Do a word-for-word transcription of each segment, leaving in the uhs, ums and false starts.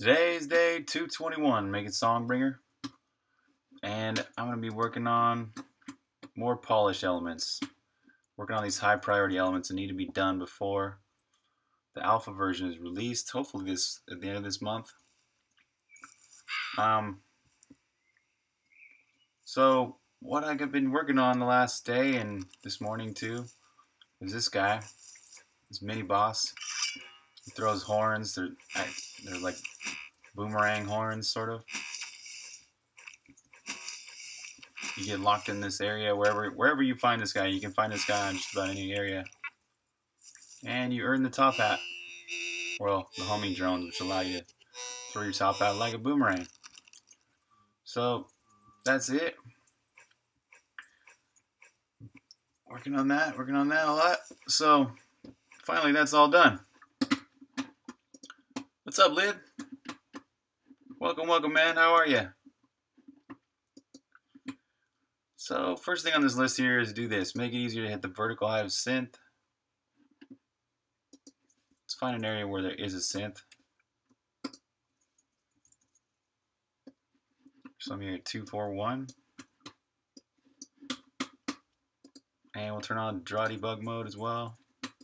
Today's day two twenty-one, making Songbringer, and I'm going to be working on more polish elements. Working on these high priority elements that need to be done before the alpha version is released, hopefully this at the end of this month. Um, so what I've been working on the last day and this morning too is this guy, this mini boss. He throws horns. They're they're like boomerang horns, sort of. You get locked in this area wherever wherever you find this guy. You can find this guy in just about any area, and you earn the top hat. Well, the homing drones, which allow you to throw your top hat like a boomerang. So that's it. Working on that, working on that a lot. So finally, that's all done. What's up, Lid? Welcome, welcome, man. How are you? So first thing on this list here is do this. Make it easier to hit the vertical hive synth. Let's find an area where there is a synth. So I'm here at two four one. And we'll turn on draw debug mode as well.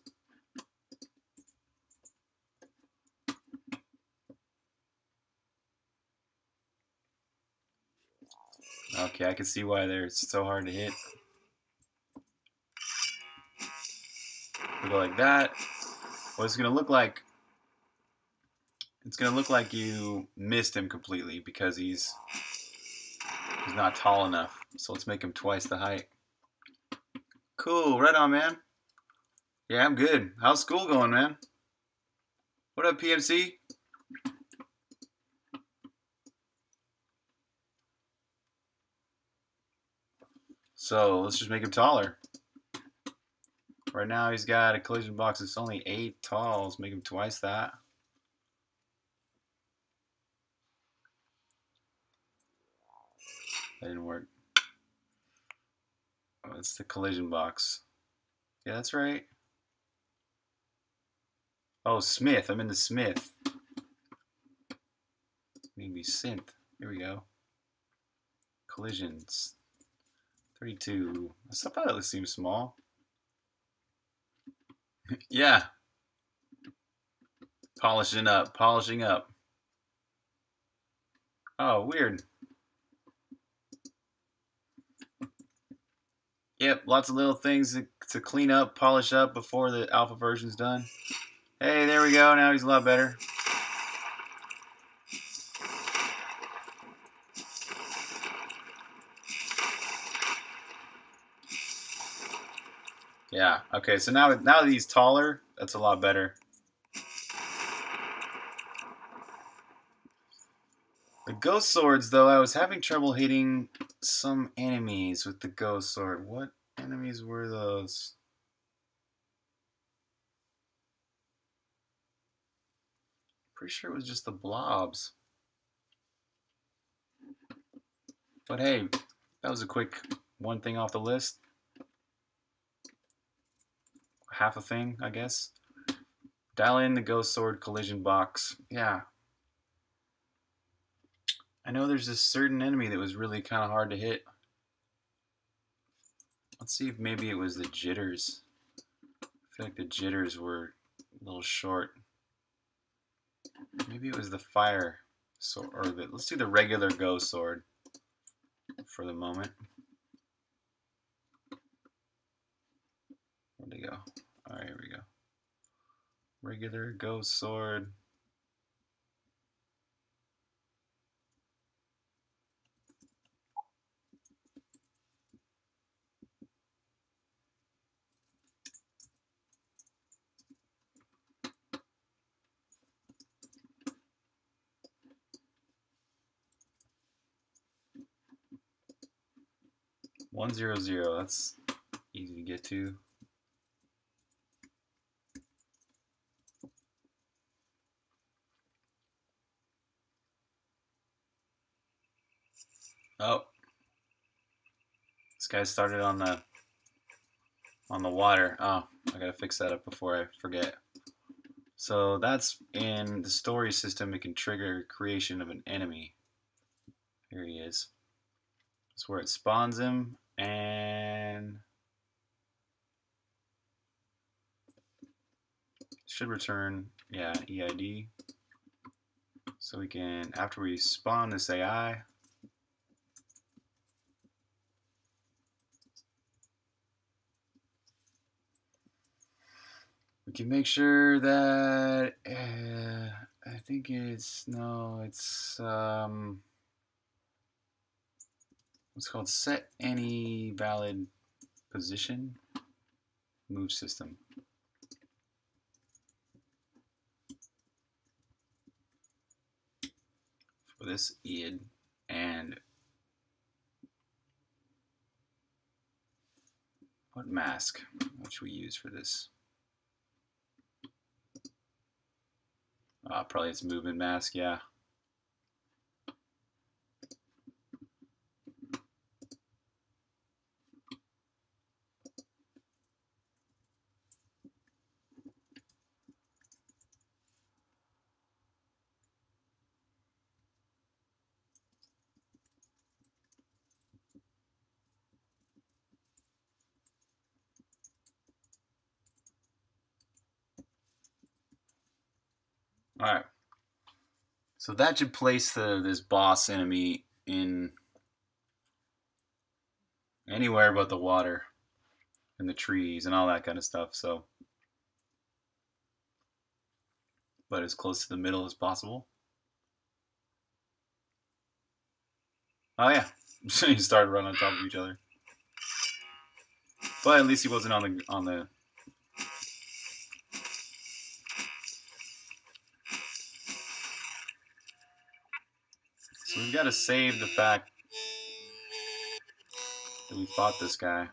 Okay, I can see why they're so hard to hit. We go like that. What it's gonna look like, it's gonna look like you missed him completely because he's he's not tall enough. So let's make him twice the height. Cool, right on, man. Yeah, I'm good. How's school going, man? What up, P M C? So let's just make him taller. Right now he's got a collision box that's only eight tall. Let's make him twice that. That didn't work. Oh, it's the collision box. Yeah, that's right. Oh, Smith. I'm in the Smith. Maybe synth. Here we go. Collisions. thirty-two. I still thought it seemed small. Yeah. Polishing up. Polishing up. Oh, weird. Yep, lots of little things to, to clean up, polish up before the alpha version's done. Hey, there we go. Now he's a lot better. Yeah, okay, so now, now that he's taller, that's a lot better. The ghost swords, though, I was having trouble hitting some enemies with the ghost sword. What enemies were those? Pretty sure it was just the blobs. But hey, that was a quick one thing off the list. Half a thing, I guess. Dial in the ghost sword collision box. Yeah. I know there's this certain enemy that was really kind of hard to hit. Let's see if maybe it was the jitters. I feel like the jitters were a little short. Maybe it was the fire sword, or the, let's do the regular ghost sword for the moment. Where'd they go? Alright, here we go. Regular ghost sword. one zero zero, that's easy to get to. Oh, this guy started on the on the water. Oh, I gotta fix that up before I forget. So that's in the story system. It can trigger creation of an enemy. Here he is. That's where it spawns him, and should return, yeah, E I D. So we can, after we spawn this A I, we can make sure that, uh, I think it's, no, it's, um, what's called set any valid position, move system. For this I D, and what mask, what should we use for this? Uh, probably it's movement mask, yeah. Alright. So that should place the this boss enemy in anywhere but the water and the trees and all that kind of stuff. So, but as close to the middle as possible. Oh yeah, so you started running on top of each other. But at least he wasn't on the on the. So we've got to save the fact that we fought this guy.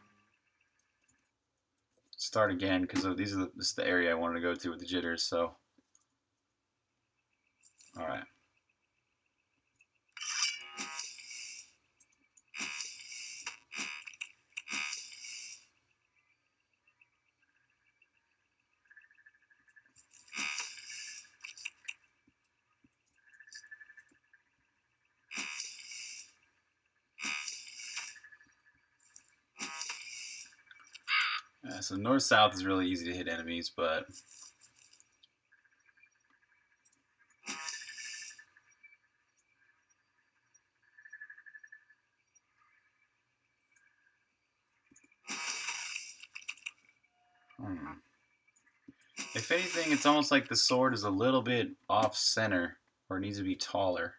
Start again because these are the, this is the area I wanted to go to with the jitters. So, all right. Yeah, so north-south is really easy to hit enemies, but hmm. If anything, it's almost like the sword is a little bit off-center, or it needs to be taller.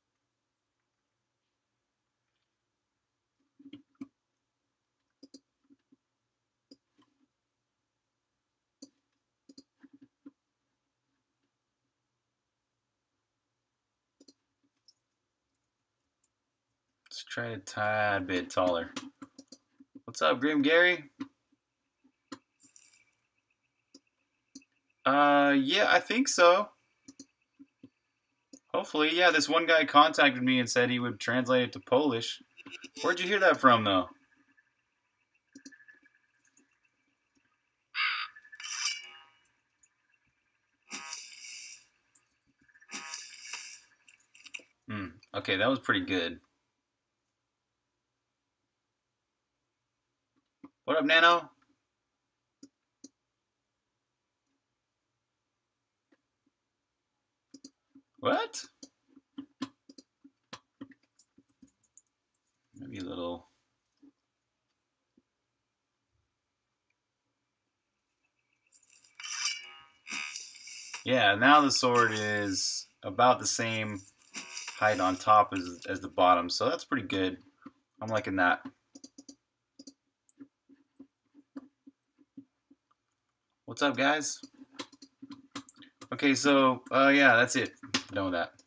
Let's try a tad bit taller. What's up, Grim Gary? Uh, yeah, I think so. Hopefully, yeah, this one guy contacted me and said he would translate it to Polish. Where'd you hear that from, though? Hmm, okay, that was pretty good. What up, Nano? What? Maybe a little... Yeah, now the sword is about the same height on top as, as the bottom, so that's pretty good. I'm liking that. What's up, guys? Okay, so, uh, yeah, that's it. Done with that.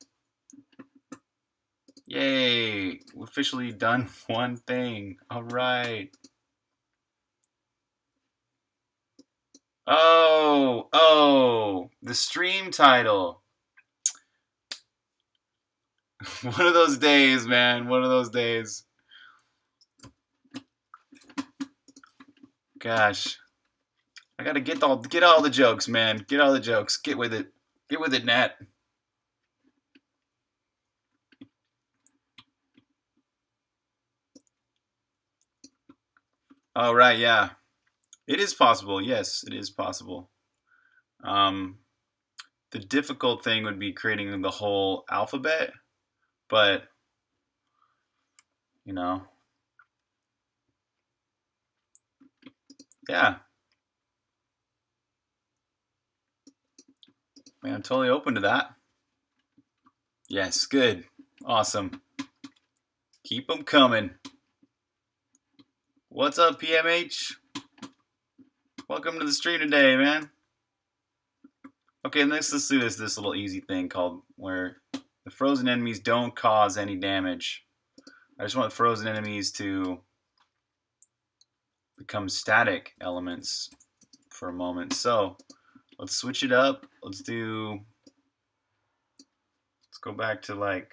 Yay! We've officially done one thing. Alright. Oh, oh, the stream title. One of those days, man. One of those days. Gosh. I gotta get all get all the jokes, man. Get all the jokes. Get with it. Get with it, Nat. Oh right, yeah. It is possible. Yes, it is possible. Um, the difficult thing would be creating the whole alphabet, but you know, yeah. Man, I'm totally open to that. Yes, good. Awesome. Keep them coming. What's up, P M H? Welcome to the stream today, man. Okay, next let's do this this little easy thing called where the frozen enemies don't cause any damage. I just want frozen enemies to become static elements for a moment. So let's switch it up. Let's do, let's go back to like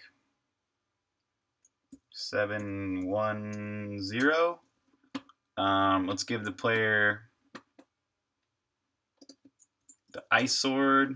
seven one zero. Um, let's give the player the ice sword.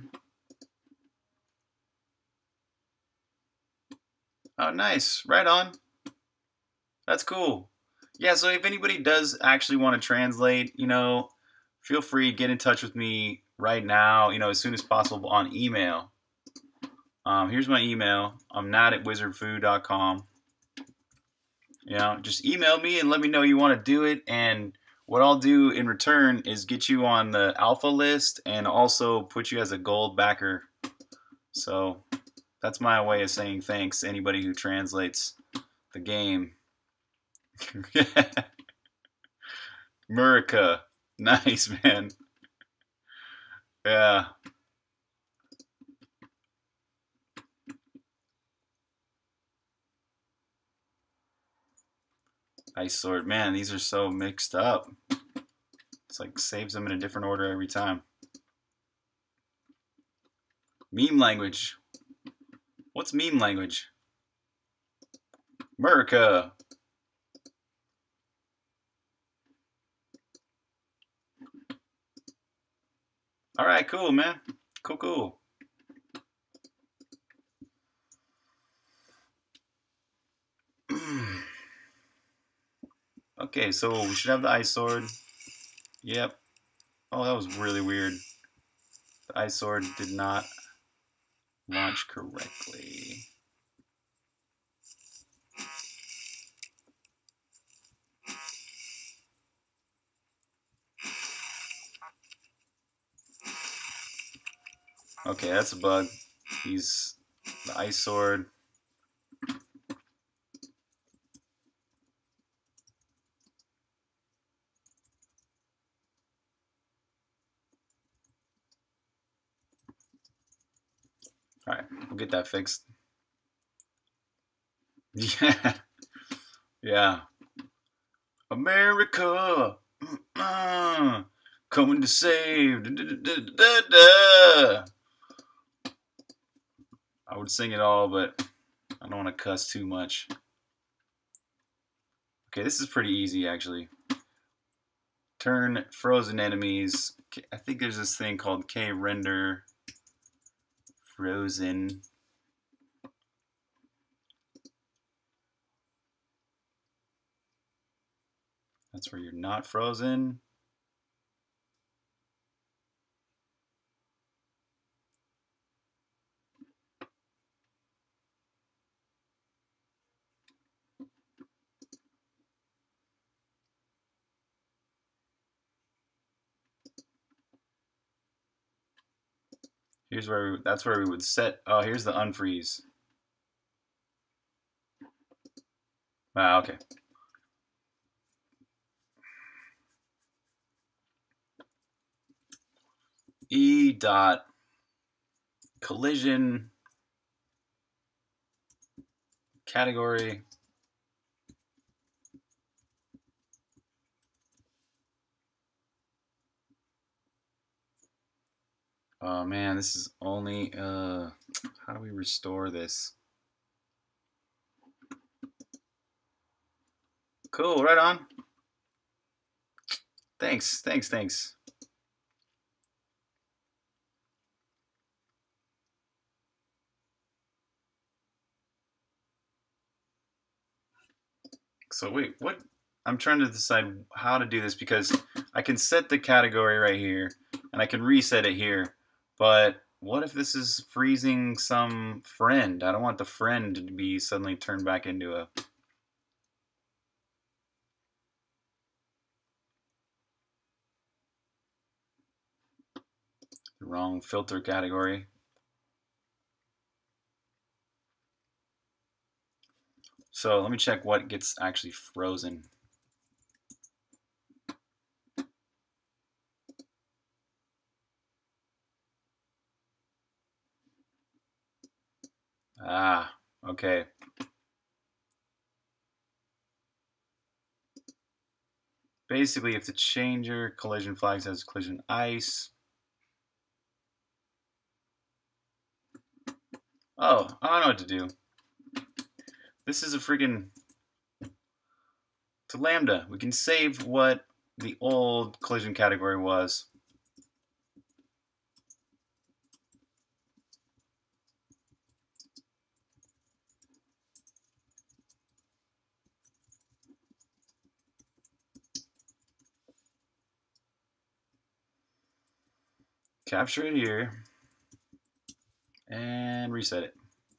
Oh, nice. Right on. That's cool. Yeah, so if anybody does actually want to translate, you know, feel free to get in touch with me right now, you know, as soon as possible on email. Um, here's my email. I'm nat at wizard foo dot com. You know, just email me and let me know you want to do it. And what I'll do in return is get you on the alpha list and also put you as a gold backer. So that's my way of saying thanks to anybody who translates the game. Murica. Nice, man. Yeah. Ice sword. Man, these are so mixed up. It's like saves them in a different order every time. Meme language. What's meme language? Murica. All right, cool, man. Cool, cool. Okay, so we should have the ice sword. Yep. Oh, that was really weird. The ice sword did not launch correctly. Okay, that's a bug. He's the ice sword. Alright, we'll get that fixed. Yeah. Yeah. America! Uh, coming to save! Da, da, da, da, da. I would sing it all, but I don't want to cuss too much. Okay, this is pretty easy, actually. Turn frozen enemies. I think there's this thing called K-render frozen. That's where you're not frozen. Here's where we, that's where we would set. Oh, here's the unfreeze. Ah, okay. E dot collision category. Oh man, this is only, uh, how do we restore this? Cool, right on. Thanks, thanks, thanks. So wait, what? I'm trying to decide how to do this because I can set the category right here and I can reset it here. But what if this is freezing some friend? I don't want the friend to be suddenly turned back into a... the wrong filter category. So let me check what gets actually frozen. Ah, okay. Basically, if the changer collision flags has collision ice. Oh, I don't know what to do. This is a freaking... to Lambda. We can save what the old collision category was. Capture it here and reset it.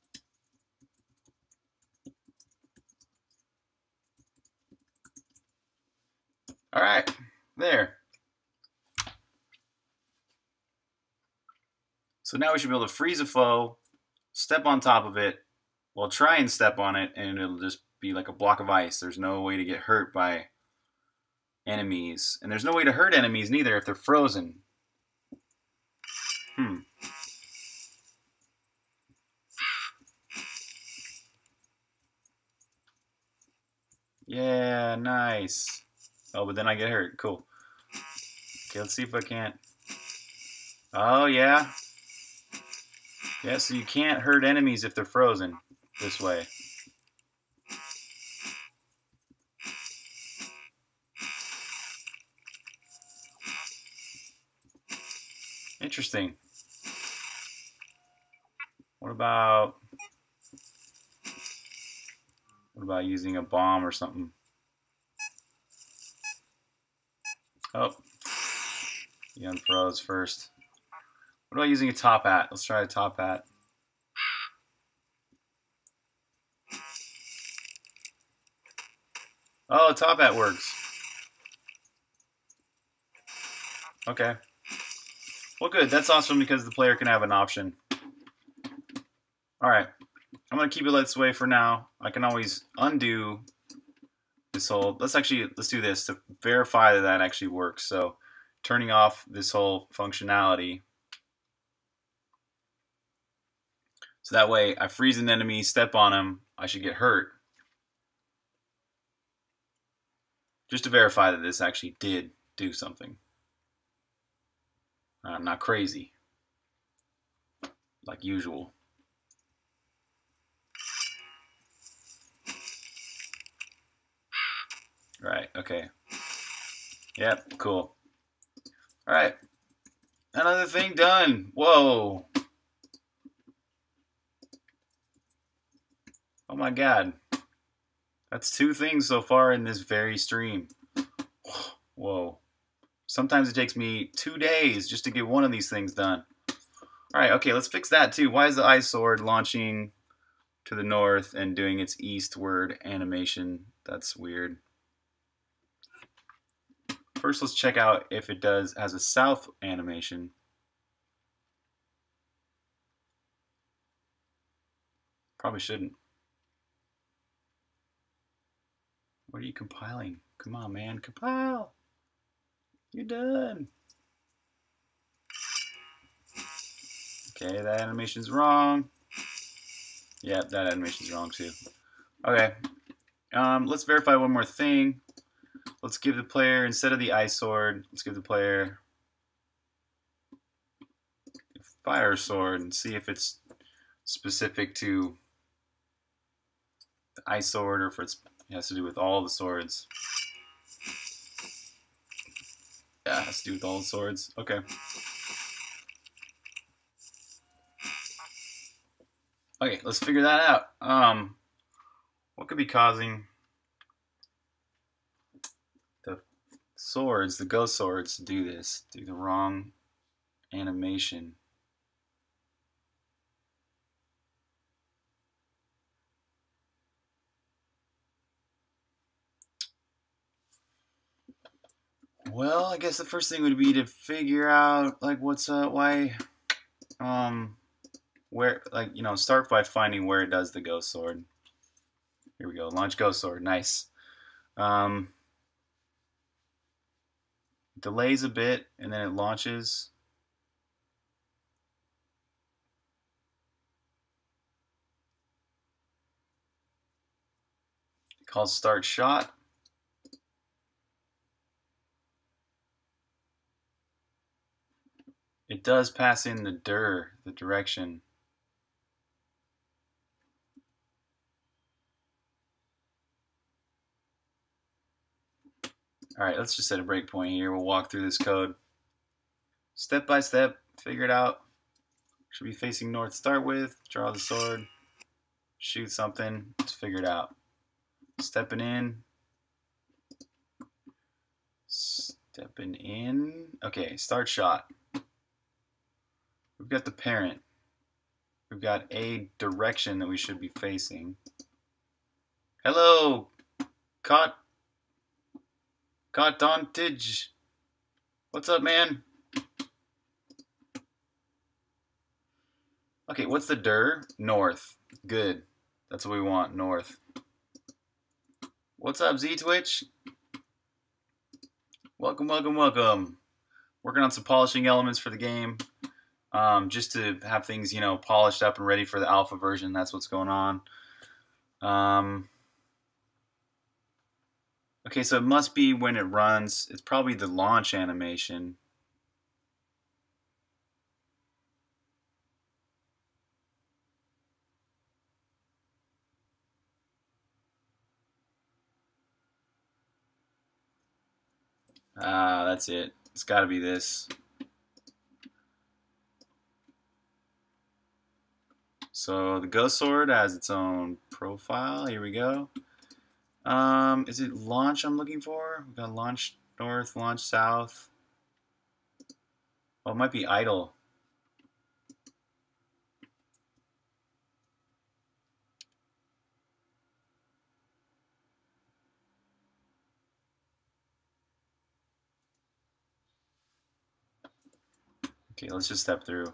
All right, there. So now we should be able to freeze a foe, step on top of it, well, try and step on it, and it'll just be like a block of ice. There's no way to get hurt by enemies. And there's no way to hurt enemies neither if they're frozen. Hmm. Yeah, nice. Oh, but then I get hurt. Cool. Okay, let's see if I can't. Oh, yeah. Yeah, so you can't hurt enemies if they're frozen this way. Interesting. What about... What about using a bomb or something? Oh. He unfroze first. What about using a top hat? Let's try a top hat. Oh, a top hat works. Okay. Well, good. That's awesome because the player can have an option. All right. I'm going to keep it this way for now. I can always undo this whole... Let's actually, let's do this to verify that that actually works. So turning off this whole functionality. So that way I freeze an enemy, step on him, I should get hurt. Just to verify that this actually did do something. I'm not crazy. Like usual. Right, okay. Yep, cool. Alright. Another thing done. Whoa. Oh my god. That's two things so far in this very stream. Whoa. Sometimes it takes me two days just to get one of these things done. Alright, okay, let's fix that too. Why is the ice sword launching to the north and doing its eastward animation? That's weird. First, let's check out if it does has a south animation. Probably shouldn't. What are you compiling? Come on, man, compile. You're done. Okay, that animation's wrong. Yep, that animation's wrong too. Okay, um, let's verify one more thing. Let's give the player, instead of the ice sword, let's give the player a fire sword and see if it's specific to the ice sword or if it's, it has to do with all the swords. Yeah, it has to do with all the swords. Okay. Okay, let's figure that out. Um, what could be causing swords, the ghost swords, to do this. Do the wrong animation. Well, I guess the first thing would be to figure out like what's uh why um where like you know start by finding where it does the ghost sword. Here we go. Launch ghost sword. Nice. Um, delays a bit and then it launches. It calls start shot. It does pass in the dir, the direction. Alright, let's just set a breakpoint here. We'll walk through this code. Step by step, figure it out. Should be facing north to start with. Draw the sword. Shoot something. Let's figure it out. Stepping in. Stepping in. Okay, start shot. We've got the parent. We've got a direction that we should be facing. Hello, Caught. Caught Dontage. What's up, man? Okay, what's the dir? North. Good. That's what we want, north. What's up, Z Twitch? Welcome, welcome, welcome. Working on some polishing elements for the game. Um, just to have things, you know, polished up and ready for the alpha version. That's what's going on. Um, okay, so it must be when it runs. It's probably the launch animation. Ah, that's it. It's got to be this. So the ghost sword has its own profile. Here we go. Um, is it launch I'm looking for? We've got launch north, launch south. Oh, it might be idle. Okay, let's just step through.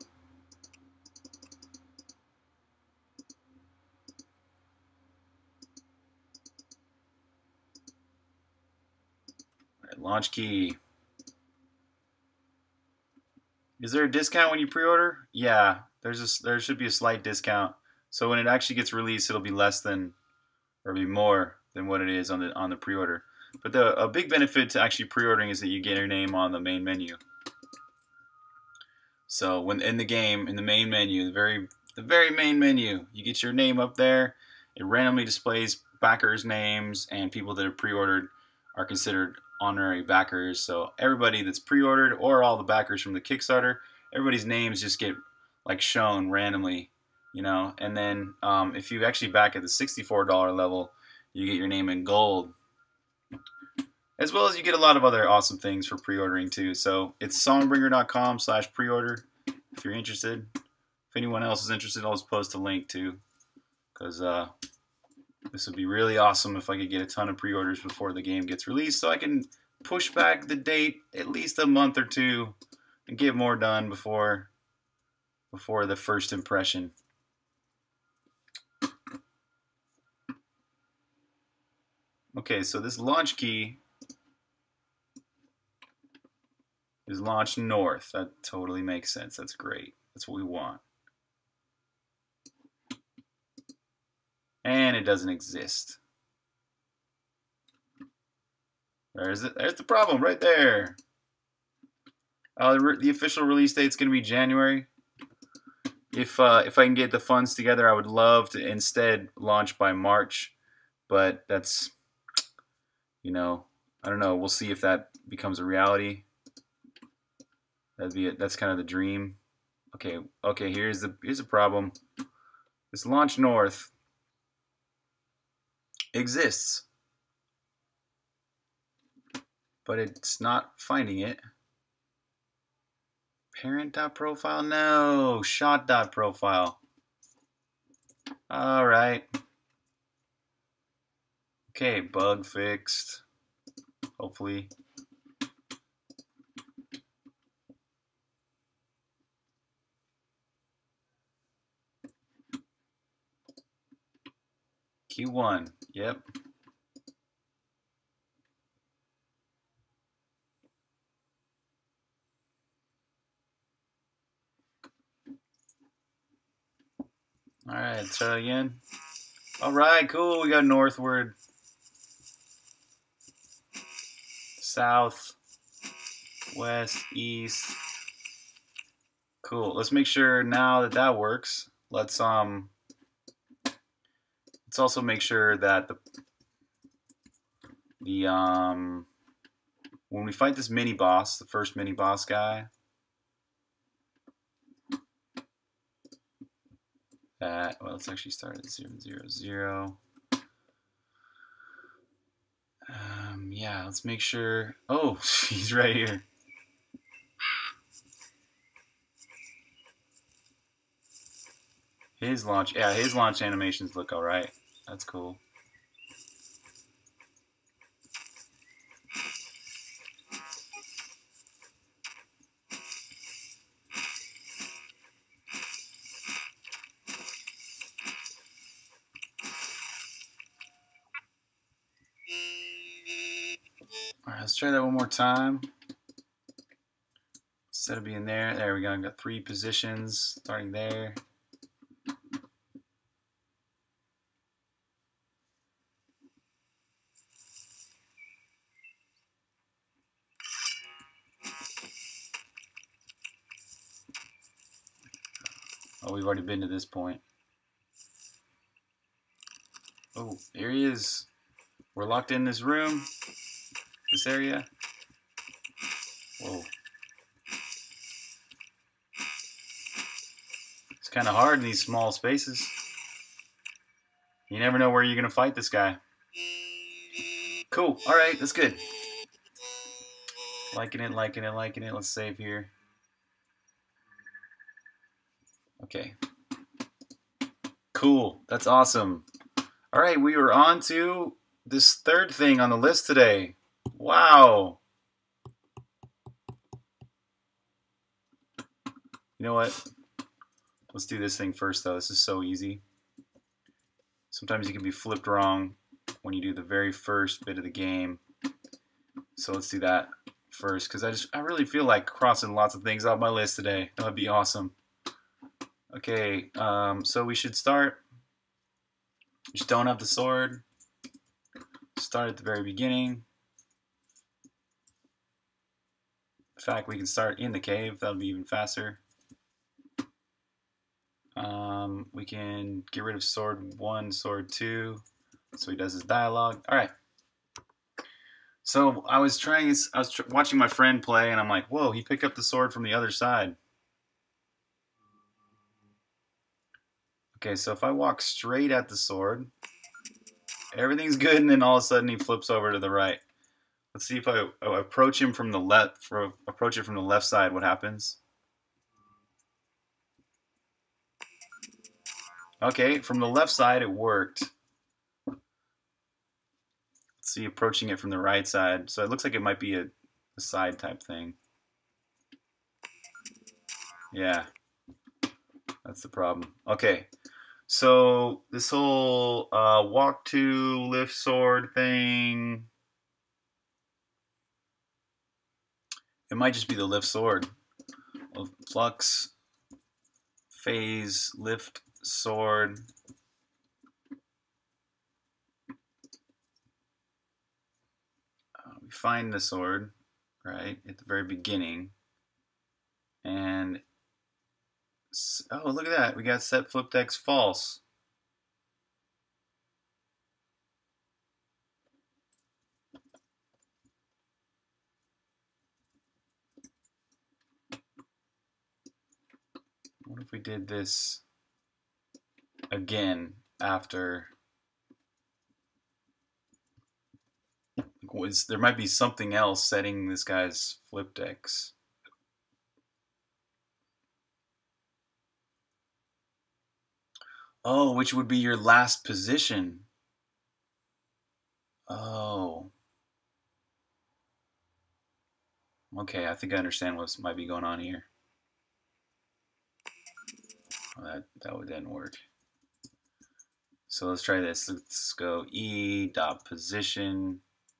All right, launch key. Is there a discount when you pre-order? Yeah, there's a, there should be a slight discount. So when it actually gets released, it'll be less than, or be more than what it is on the on the pre-order. But the a big benefit to actually pre-ordering is that you get your name on the main menu. So when in the game, in the main menu, the very the very main menu, you get your name up there. It randomly displays backers' names, and people that have pre-ordered are considered honorary backers. So everybody that's pre-ordered, or all the backers from the Kickstarter, everybody's names just get like shown randomly, you know. And then um, if you actually back at the sixty-four dollar level, you get your name in gold, as well as you get a lot of other awesome things for pre-ordering too. So it's songbringer dot com slash pre-order if you're interested. If anyone else is interested, I'll just post a link too, because uh, this would be really awesome if I could get a ton of pre-orders before the game gets released, so I can push back the date at least a month or two and get more done before before the first impression. Okay, so this launch key is launch north. That totally makes sense. That's great. That's what we want. And it doesn't exist. There's it. There's the problem right there. Uh, the, the official release date is going to be January. If uh, if I can get the funds together, I would love to instead launch by March. But that's, you know, I don't know. We'll see if that becomes a reality. That'd be it. That's kind of the dream. Okay. Okay. Here's the here's the problem. This launch north exists. but it's not finding it. Parent.profile? No, shot.profile. All right. Okay, bug fixed. Hopefully. Q one, yep. All right, try again. All right, cool. We got northward, south, west, east. Cool. Let's make sure now that that works. Let's um. Let's also make sure that the the um when we fight this mini boss, the first mini boss guy, that well, let's actually start at zero zero zero. Um, yeah, let's make sure. Oh, he's right here. His launch, yeah, his launch animations look all right. That's cool. All right, let's try that one more time. Instead of being there, there we go. I've got three positions starting there. Oh, we've already been to this point. Oh, here he is. We're locked in this room, this area. Whoa. It's kind of hard in these small spaces. You never know where you're going to fight this guy. Cool. All right, that's good. Liking it, liking it, liking it. Let's save here. Okay. Cool. That's awesome. All right, we were on to this third thing on the list today. Wow. You know what? Let's do this thing first, though. This is so easy. Sometimes you can be flipped wrong when you do the very first bit of the game. So let's do that first, because I just I really feel like crossing lots of things off my list today. That would be awesome. Okay, um, so we should start. We just don't have the sword. Start at the very beginning. In fact, we can start in the cave. That'll be even faster. Um, we can get rid of sword one, sword two. So he does his dialogue. All right. So I was trying. I was tr watching my friend play, and I'm like, "Whoa!" He picked up the sword from the other side. Okay, so if I walk straight at the sword, everything's good, and then all of a sudden he flips over to the right. Let's see if I, I approach him from the left. For, approach it from the left side. What happens? Okay, from the left side it worked. Let's see, approaching it from the right side. So it looks like it might be a, a side type thing. Yeah, that's the problem. Okay, so this whole uh, walk to lift sword thing, it might just be the lift sword. Flux, phase, lift sword. Uh, we find the sword, right, at the very beginning. And, oh, look at that. We got set flip dex false. What if we did this again after? was there might be something else setting this guy's flip decks. Oh, which would be your last position. Oh. Okay, I think I understand what might be going on here. Oh, that that didn't work. So let's try this. Let's go E dot position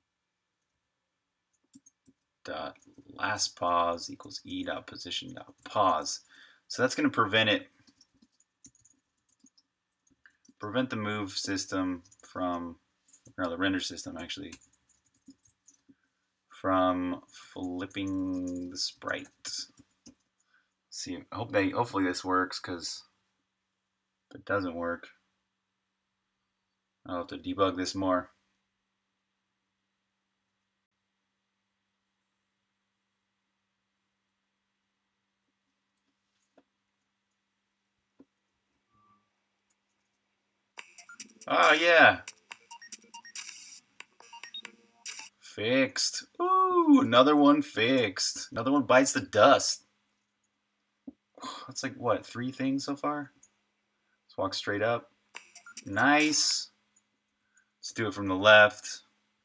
dot last pause equals E dot position dot pause. So that's going to prevent it, prevent the move system from, no, the render system actually, from flipping the sprite. Let's see, I hope they, hopefully this works, because if it doesn't work, I'll have to debug this more. Oh yeah, fixed. Ooh, another one fixed. Another one bites the dust. That's like what, three things so far? Let's walk straight up. Nice. Let's do it from the left.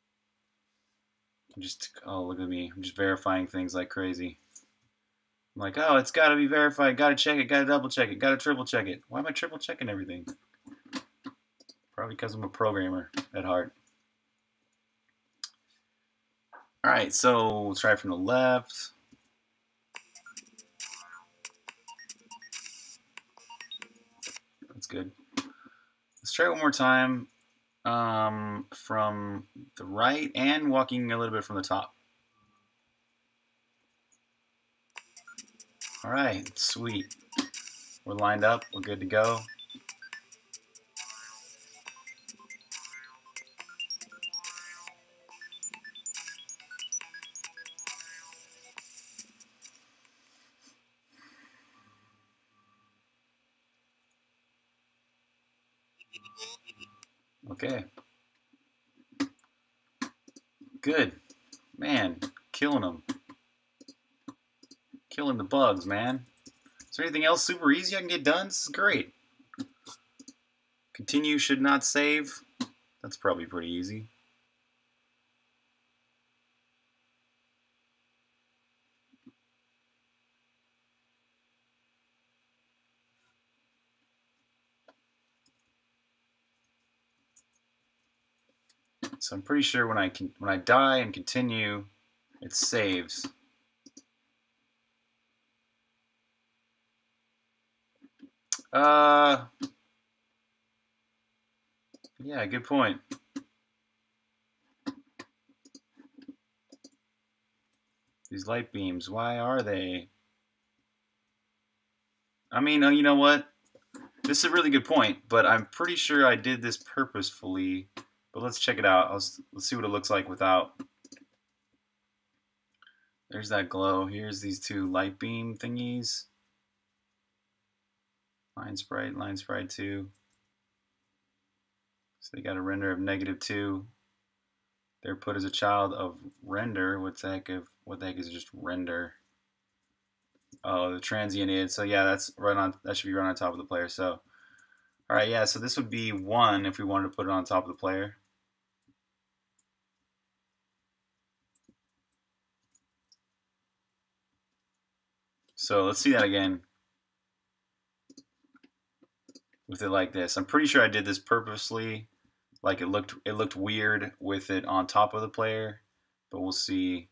I'm just, oh, look at me. I'm just verifying things like crazy. I'm like, oh, it's got to be verified. Got to check it. Got to double check it. Got to triple check it. Why am I triple checking everything? Probably because I'm a programmer at heart. All right, so let's try it from the left. That's good. Let's try it one more time um, from the right and walking a little bit from the top. All right, sweet. We're lined up. We're good to go. Okay. Good. Man, killing them. Killing the bugs, man. Is there anything else super easy I can get done? This is great. Continue should not save. That's probably pretty easy. So I'm pretty sure when I can, when I die and continue, it saves. Uh, yeah, good point. These light beams, why are they? I mean, you know what? This is a really good point, but I'm pretty sure I did this purposefully. But let's check it out. Let's, let's see what it looks like without. There's that glow. Here's these two light beam thingies. Line sprite, line sprite two. So they got a render of negative two. They're put as a child of render. What the heck? Of, what the heck is just render? Oh, the transient id. So yeah, that's right on. That should be right on top of the player. So, all right, yeah. So this would be one if we wanted to put it on top of the player. So let's see that again. With it like this, I'm pretty sure I did this purposely. Like it looked, it looked weird with it on top of the player, but we'll see.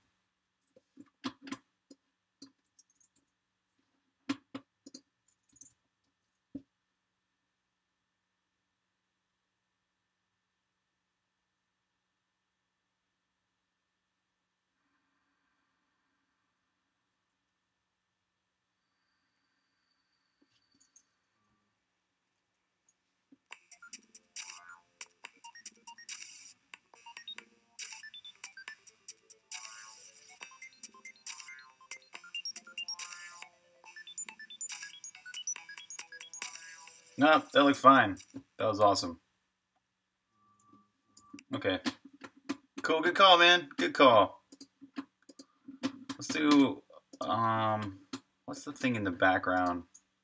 No, that looked fine. That was awesome. Okay. cool. Good call, man. Good call. Let's do, um, what's the thing in the background?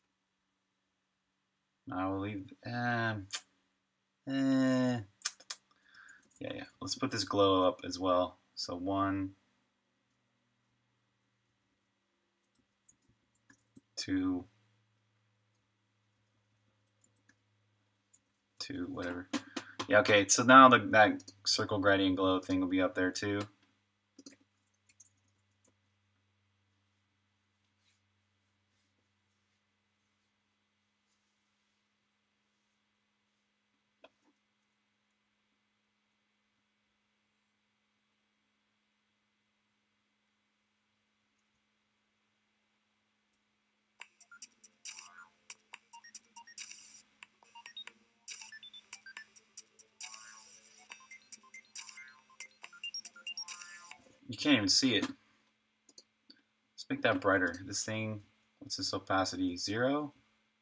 I will leave, um, eh. Yeah, yeah. Let's put this glow up as well. So one, two, two, whatever. Yeah, okay. So now the, that circle gradient glow thing will be up there too. You can't even see it. Let's make that brighter. This thing, what's this opacity? Zero?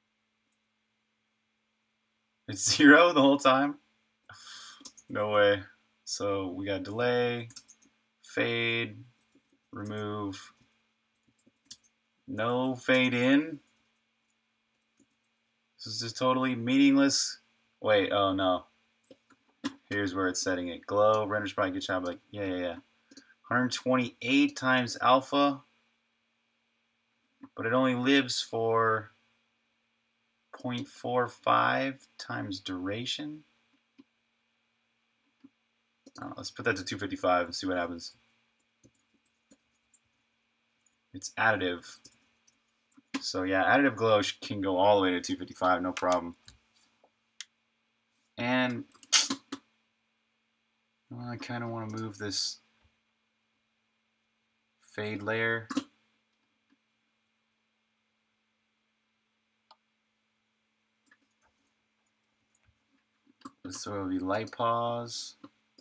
It's zero the whole time? No way. So we got delay, fade, remove, no fade in. This is just totally meaningless. Wait, oh no. Here's where it's setting it. Glow, renders probably good job. Like, yeah, yeah, yeah. one hundred twenty-eight times alpha, but it only lives for zero point four five times duration. Oh, let's put that to two fifty-five and see what happens. It's additive. So yeah, additive glow can go all the way to two fifty-five, no problem. And well, I kind of want to move this fade layer. So it'll be light pause.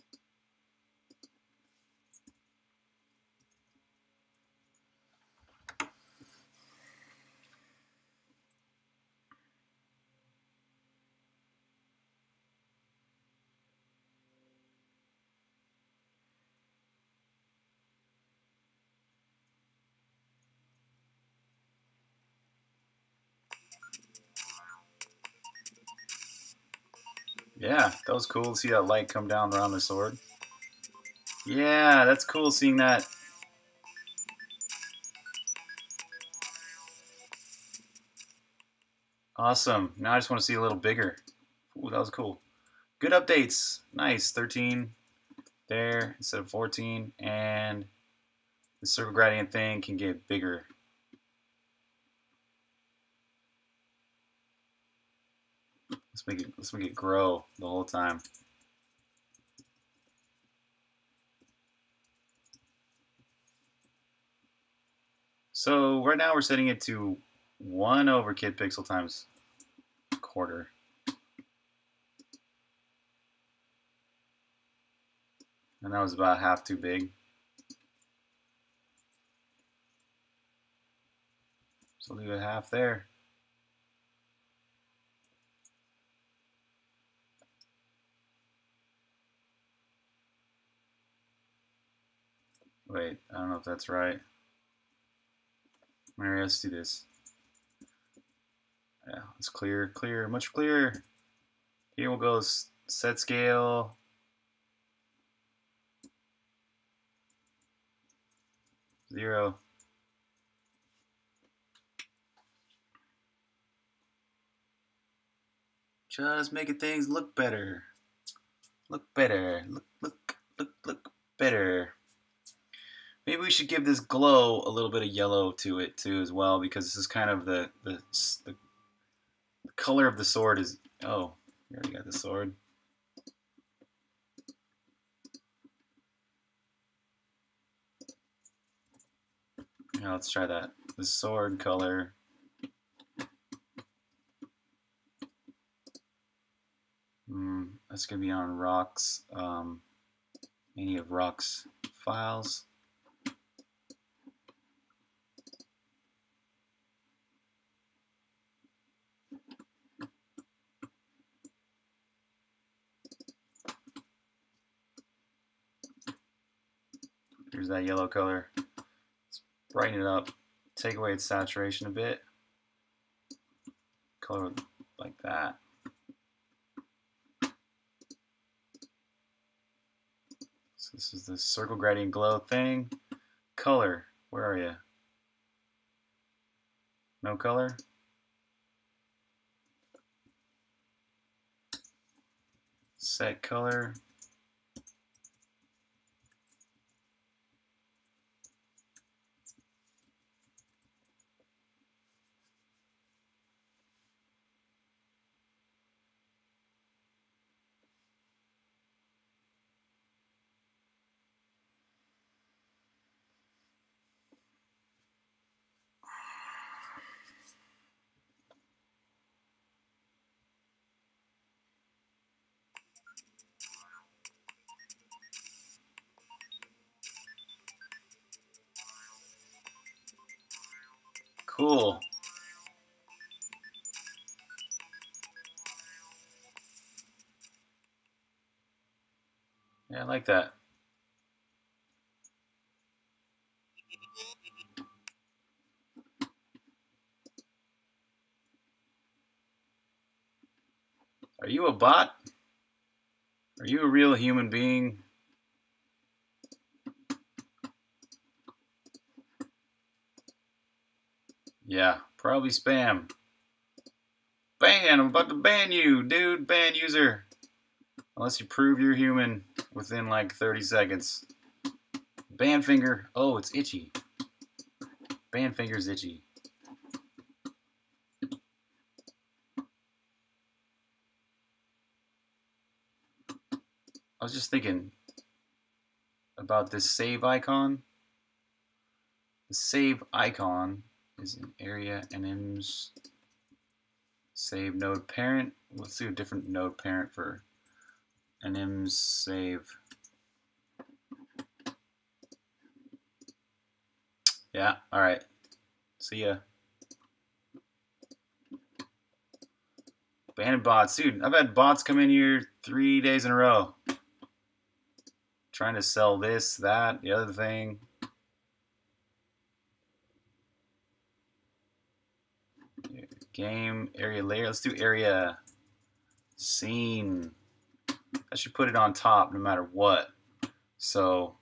Yeah, that was cool to see that light come down around the sword. Yeah, that's cool seeing that. Awesome. Now I just want to see a little bigger. Ooh, that was cool. Good updates. Nice. thirteen there instead of fourteen. And the circle gradient thing can get bigger. Let's make it let's make it grow the whole time. So right now we're setting it to one over kid pixel times quarter. And that was about half too big. So leave it half there. Wait, I don't know if that's right. Alright, let's do this. Yeah, it's clear, clear, much clearer. Here we'll go set scale. Zero. Just making things look better. Look better. Look, look, look, look better. Maybe we should give this glow a little bit of yellow to it too as well, because this is kind of the the, the, the color of the sword is. Oh, we already got the sword. Now let's try that. The sword color. Mm, that's gonna be on Rock's. Um, any of Rock's files. Here's that yellow color. Let's brighten it up. Take away its saturation a bit. Color like that. So this is the circle gradient glow thing. Color, where are you? No color? Set color. Cool. Yeah, I like that. Are you a bot? Are you a real human being? Yeah, probably spam. Ban! I'm about to ban you, dude. Ban user. Unless you prove you're human within like thirty seconds. Ban finger. Oh, it's itchy. Ban finger's itchy. I was just thinking about this save icon. The save icon is an area enums save node parent. Let's do a different node parent for enums save. Yeah, all right. See ya. Banned bots. Dude, I've had bots come in here three days in a row. Trying to sell this, that, the other thing. Game, area layer. Let's do area scene. I should put it on top no matter what. So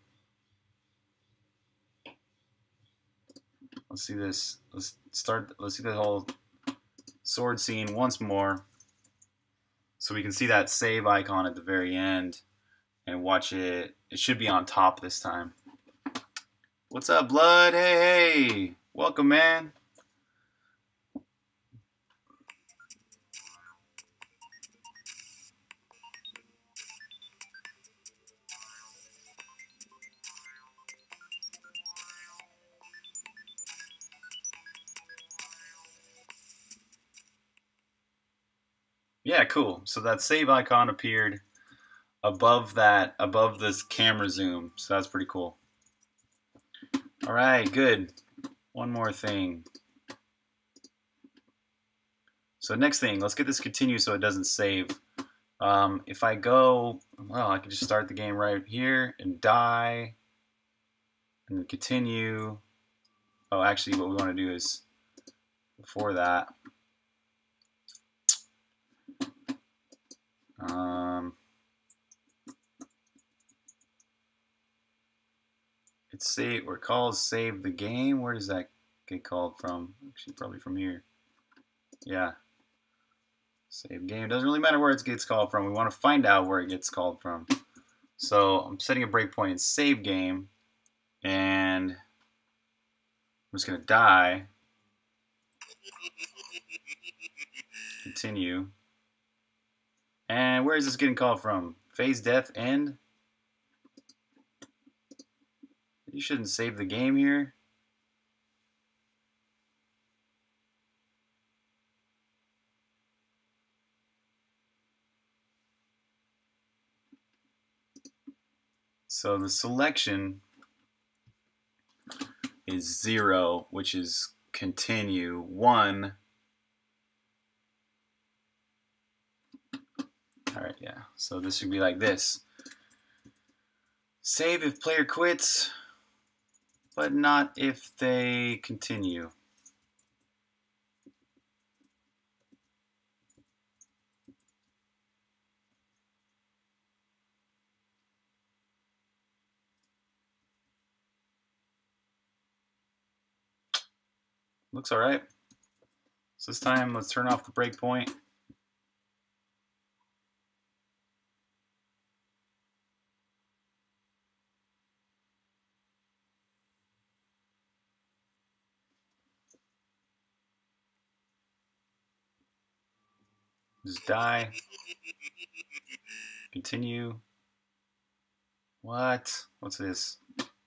let's see this. Let's start. Let's see the whole sword scene once more, so we can see that save icon at the very end and watch it. It should be on top this time. What's up, Blood? Hey, hey, welcome, man. Yeah, cool. So that save icon appeared above that, above this camera zoom. So that's pretty cool. All right, good. One more thing. So next thing, let's get this continue so it doesn't save. Um, if I go, well, I can just start the game right here and die and then continue. Oh, actually what we want to do is before that. Um, it's save or calls save the game. Where does that get called from? Actually, probably from here. Yeah. Save game. Doesn't really matter where it gets called from. We want to find out where it gets called from. So I'm setting a breakpoint in save game, and I'm just gonna die. Continue. And where is this getting called from? Phase death end? You shouldn't save the game here. So the selection is zero, which is continue. One. All right, yeah. So this should be like this. Save if player quits. but not if they continue. Looks all right. So this time, let's turn off the breakpoint. Just die. Continue. What? What's this?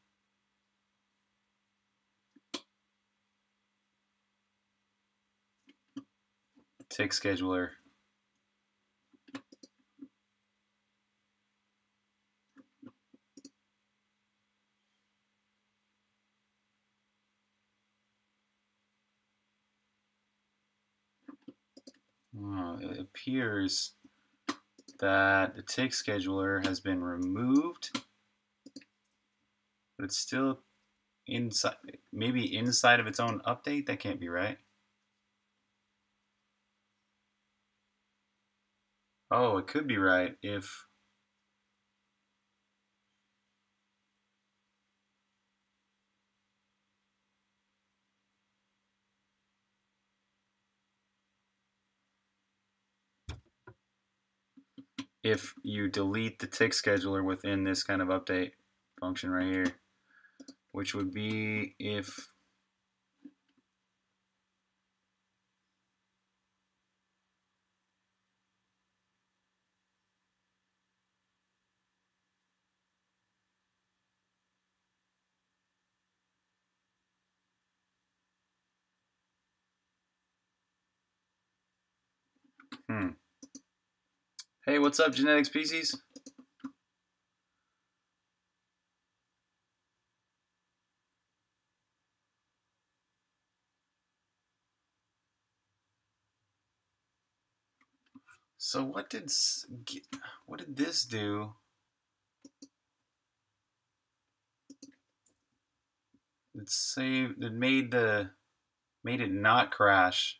Tick scheduler. Oh, it appears that the tick scheduler has been removed, but it's still inside, maybe inside of its own update. That can't be right. Oh, it could be right if if you delete the tick scheduler within this kind of update function right here, which would be if hmm. Hey, what's up, genetic species? So what did what did this do? It saved. It made the made it not crash.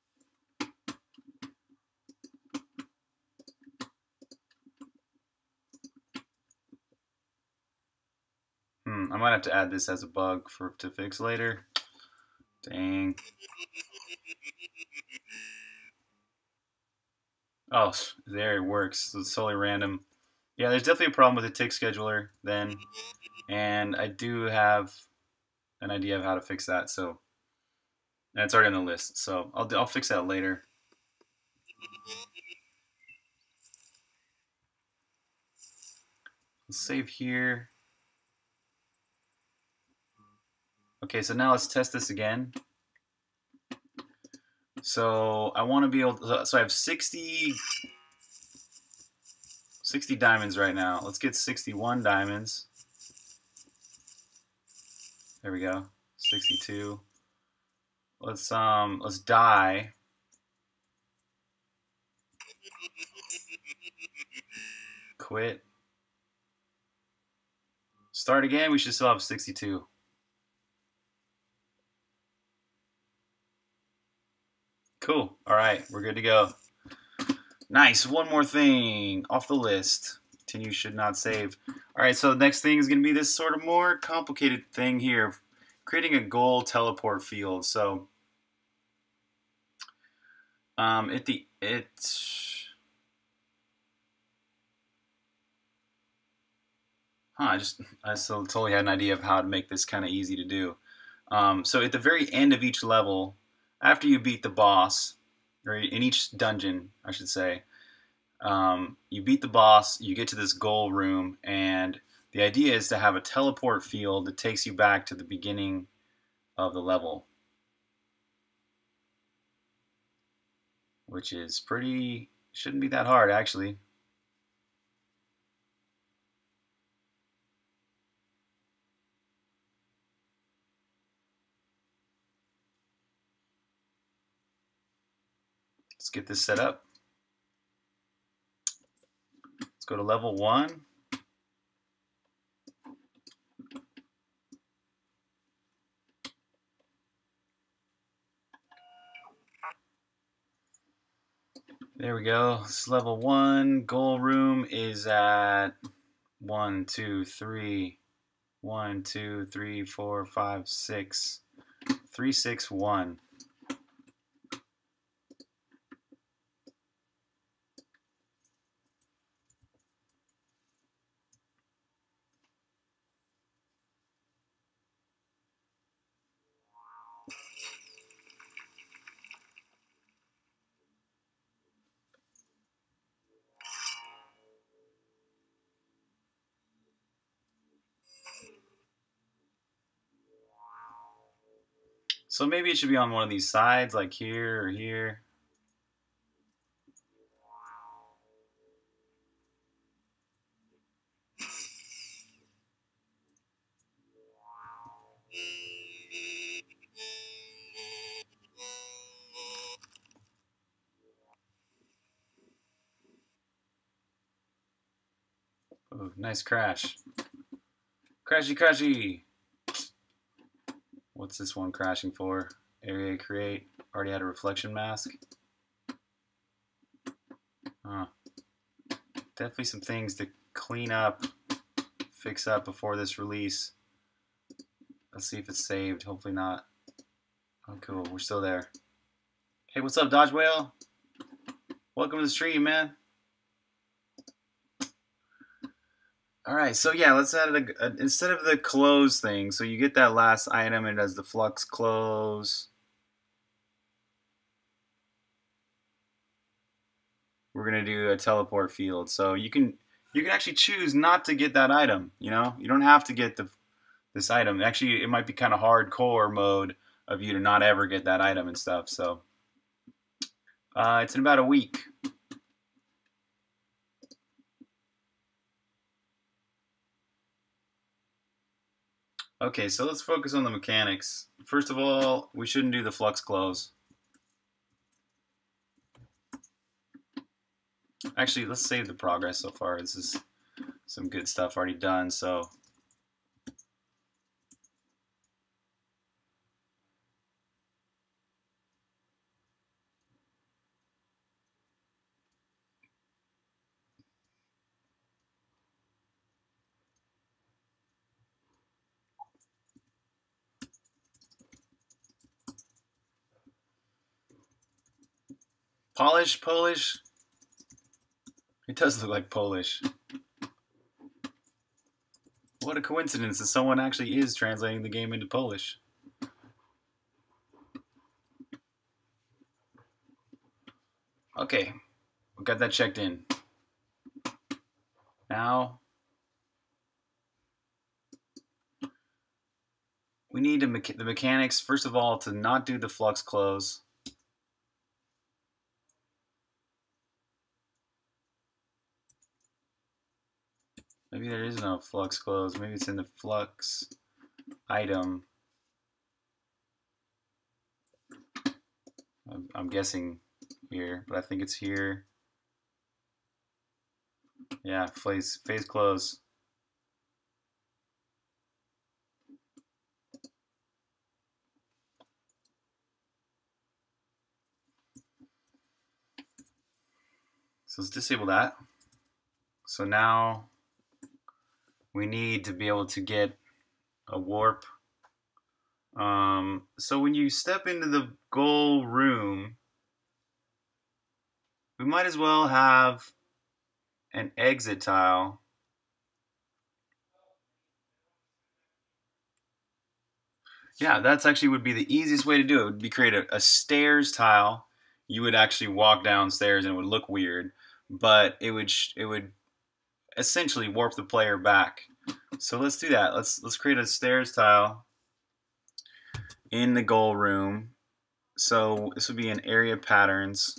Hmm. I might have to add this as a bug for to fix later. Dang. Oh, there it works. So it's totally random. Yeah, there's definitely a problem with the tick scheduler then, and I do have an idea of how to fix that. So, and it's already on the list. So I'll I'll fix that later. Let's save here. Okay, so now let's test this again. So I want to be able to, so I have sixty, sixty diamonds right now. Let's get sixty-one diamonds. There we go. sixty-two. Let's um let's die. Quit. Start again. We should still have sixty-two. Cool. All right, we're good to go. Nice. One more thing off the list. Continue should not save. All right, so the next thing is going to be this sort of more complicated thing here, creating a goal teleport field. So, um, at the it. Huh, I just I still totally had an idea of how to make this kind of easy to do. Um, so at the very end of each level, after you beat the boss, or in each dungeon, I should say, um, you beat the boss, you get to this goal room, and the idea is to have a teleport field that takes you back to the beginning of the level, which is pretty, shouldn't be that hard actually. Let's get this set up. Let's go to level one. There we go. This is level one. Goal room is at one, two, three, one, two, three, four, five, six, three, six, one. So maybe it should be on one of these sides, like here or here. Oh, nice crash. Crashy, crashy. What's this one crashing for? Area create. Already had a reflection mask. Huh. Definitely some things to clean up, fix up before this release. Let's see if it's saved. Hopefully not. Oh, cool. We're still there. Hey, what's up, Dodge Whale? Welcome to the stream, man. All right, so yeah, let's add a, a, instead of the close thing. So you get that last item, and it does the flux close. We're gonna do a teleport field. So you can you can actually choose not to get that item. You know, you don't have to get the this item. Actually, it might be kind of hardcore mode of you to not ever get that item and stuff. So uh, it's in about a week. Okay, so let's focus on the mechanics. First of all, we shouldn't do the flux close. Actually, let's save the progress so far. This is some good stuff already done, so Polish, Polish. It does look like Polish. What a coincidence that someone actually is translating the game into Polish. Okay, we got that checked in. Now, we need to mecha the mechanics, first of all, to not do the flux close. Maybe there is no flux close. Maybe it's in the flux item. I'm, I'm guessing here, but I think it's here. Yeah, phase, phase close. So let's disable that. So now we need to be able to get a warp. Um, so when you step into the goal room, we might as well have an exit tile. Yeah, that's actually would be the easiest way to do it. It would be create a, a stairs tile. You would actually walk downstairs and it would look weird, but it would it would essentially warp the player back. So let's do that. Let's let's create a stairs tile in the goal room. So this would be an area patterns.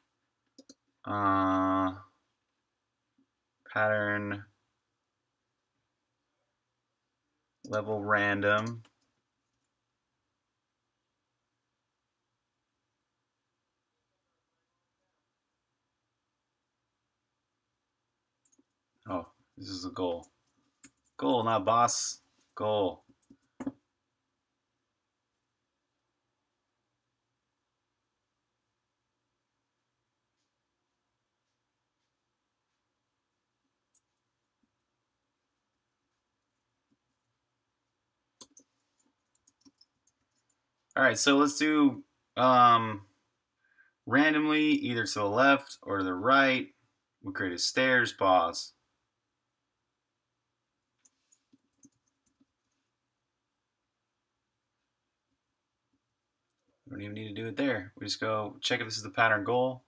Uh, pattern level random. Oh, this is the goal. Goal, not boss. Goal. All right, so let's do um, randomly either to the left or to the right. We'll create a stairs pause. We don't even need to do it there. We just go check if this is the pattern goal.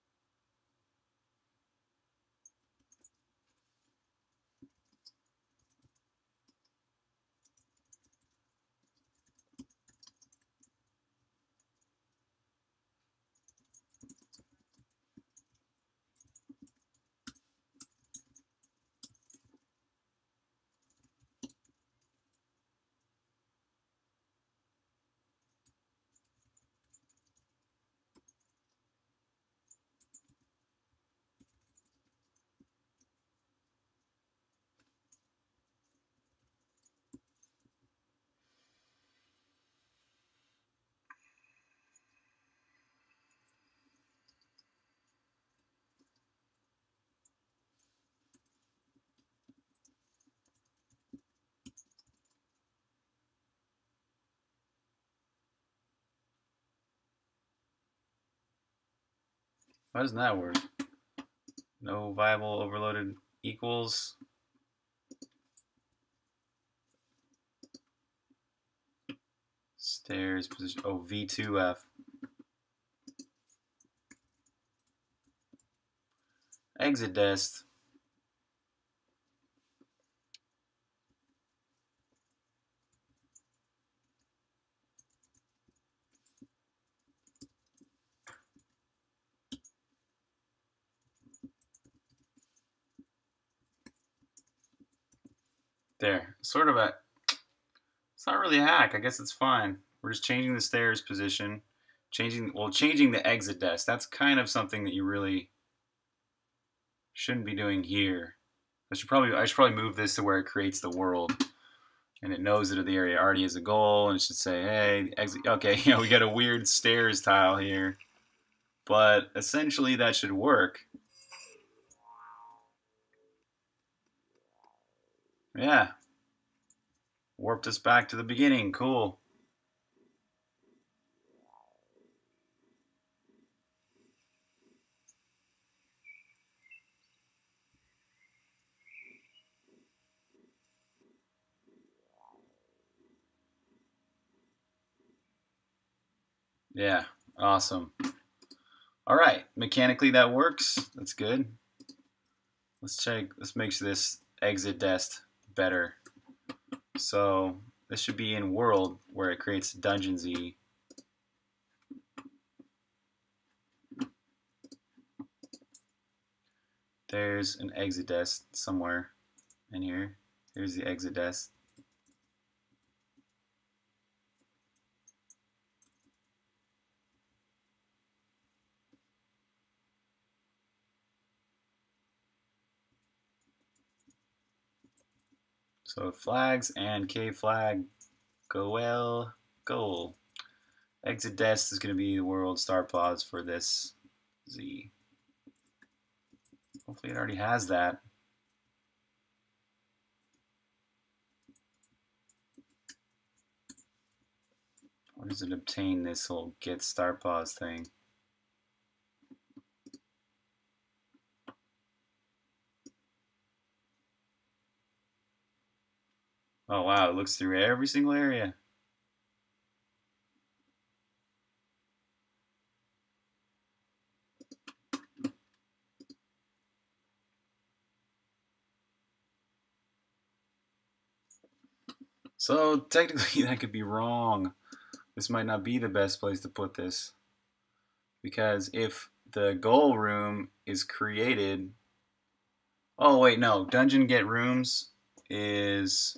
Why doesn't that work? No viable overloaded equals. Stairs position. Oh, V two F. Exit dest. There. Sort of a. It's not really a hack. I guess it's fine. We're just changing the stairs position. Changing, well, changing the exit dest. That's kind of something that you really shouldn't be doing here. I should probably, I should probably move this to where it creates the world, and it knows that the area already is a goal, and it should say, hey, exit. Okay, you know, we got a weird stairs tile here, but essentially that should work. Yeah. Warped us back to the beginning. Cool. Yeah, awesome. All right, mechanically that works. That's good. Let's check, let's make sure this exit dest better. So this should be in world where it creates Dungeon Z. There's an exit dest somewhere in here. Here's the exit dest. So flags and K flag go well, goal. Exit dest is going to be the world start pause for this Z. Hopefully it already has that. Or does it obtain this whole get start pause thing? Oh wow, it looks through every single area. So technically that could be wrong. This might not be the best place to put this. Because if the goal room is created... Oh wait, no. Dungeon get rooms is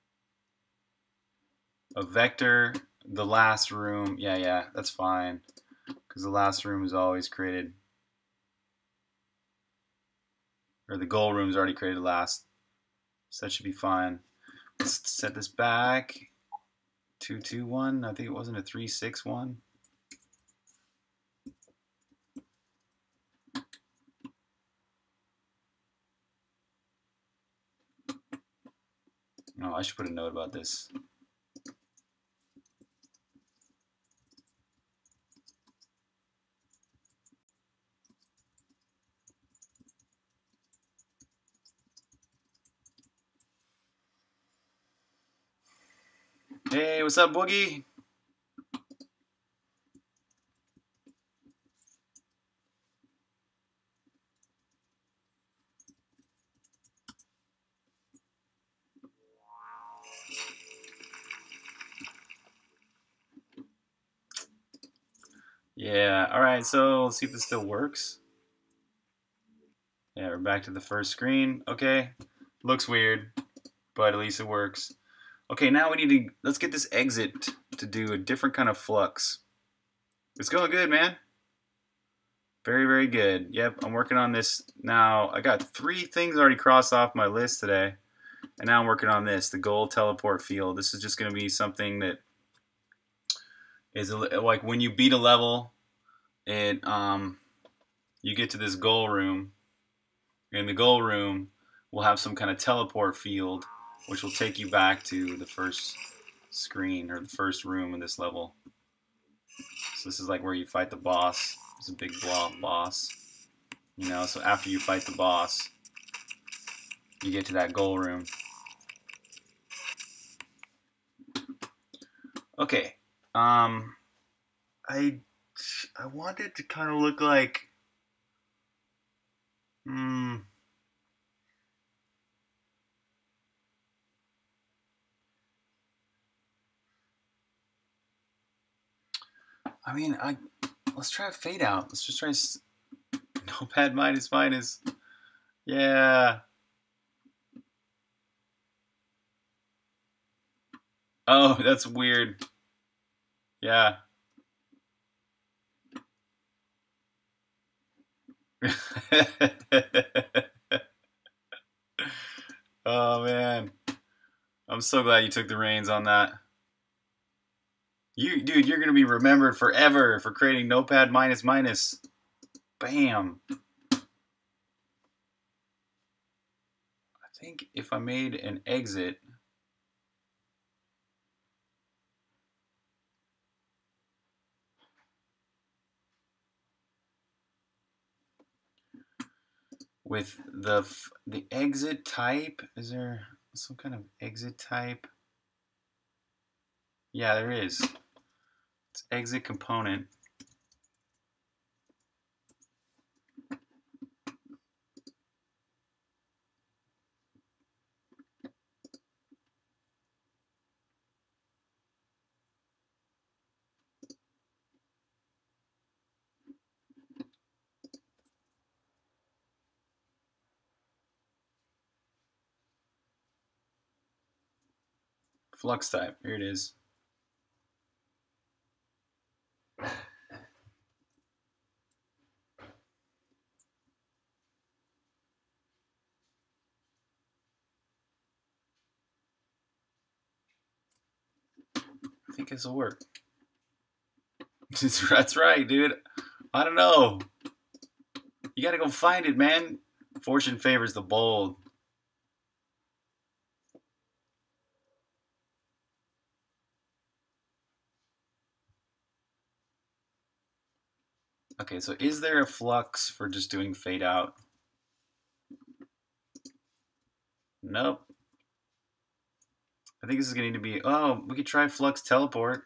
a vector. The last room, yeah, yeah, that's fine. Because the last room is always created. Or the goal room is already created last. So that should be fine. Let's set this back. two two one. I think it wasn't a three six one. Oh, I should put a note about this. Hey, what's up, Boogie? Yeah, alright, so let's see if this still works. Yeah, we're back to the first screen. Okay, looks weird, but at least it works. Okay, now we need to, let's get this exit to do a different kind of flux. It's going good, man. Very, very good. Yep, I'm working on this now. I got three things already crossed off my list today. And now I'm working on this, the goal teleport field. This is just going to be something that is a, like when you beat a level, it um, you get to this goal room. And the goal room will have some kind of teleport field, which will take you back to the first screen or the first room in this level. So this is like where you fight the boss. It's a big blob boss. You know, so after you fight the boss, you get to that goal room. Okay. Um, I I want it to kind of look like. Hmm. I mean, I let's try a fade out. Let's just try notepad minus minus. Yeah. Oh, that's weird. Yeah. Oh man, I'm so glad you took the reins on that. You, dude, you're gonna be remembered forever for creating notepad minus minus. Bam. I think if I made an exit. With the the exit type, is there some kind of exit type? Yeah, there is. It's exit component. Flux type. Here it is. I think this will work. That's right, dude. I don't know. You gotta go find it, man. Fortune favors the bold. Okay, so is there a flux for just doing fade out? Nope. I think this is going to be, oh, we could try flux teleport.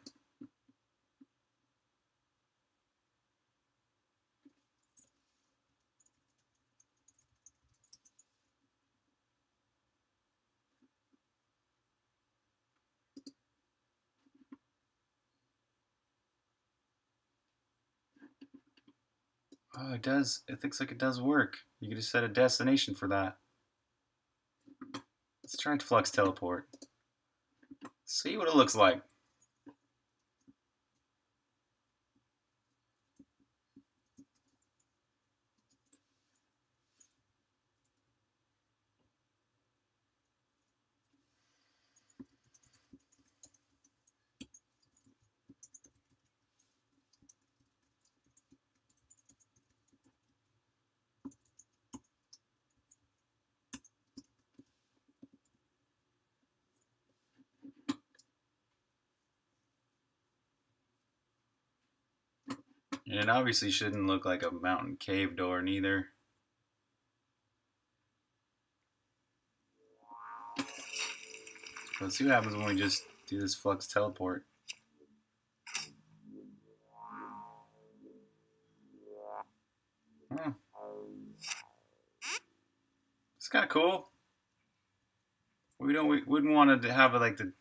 Oh, it does. It looks like it does work. You could just set a destination for that. Let's try flux teleport. See what it looks like. And it obviously shouldn't look like a mountain cave door neither. Let's see what happens when we just do this flux teleport. Hmm. It's kind of cool. We don't. We wouldn't want to have like the.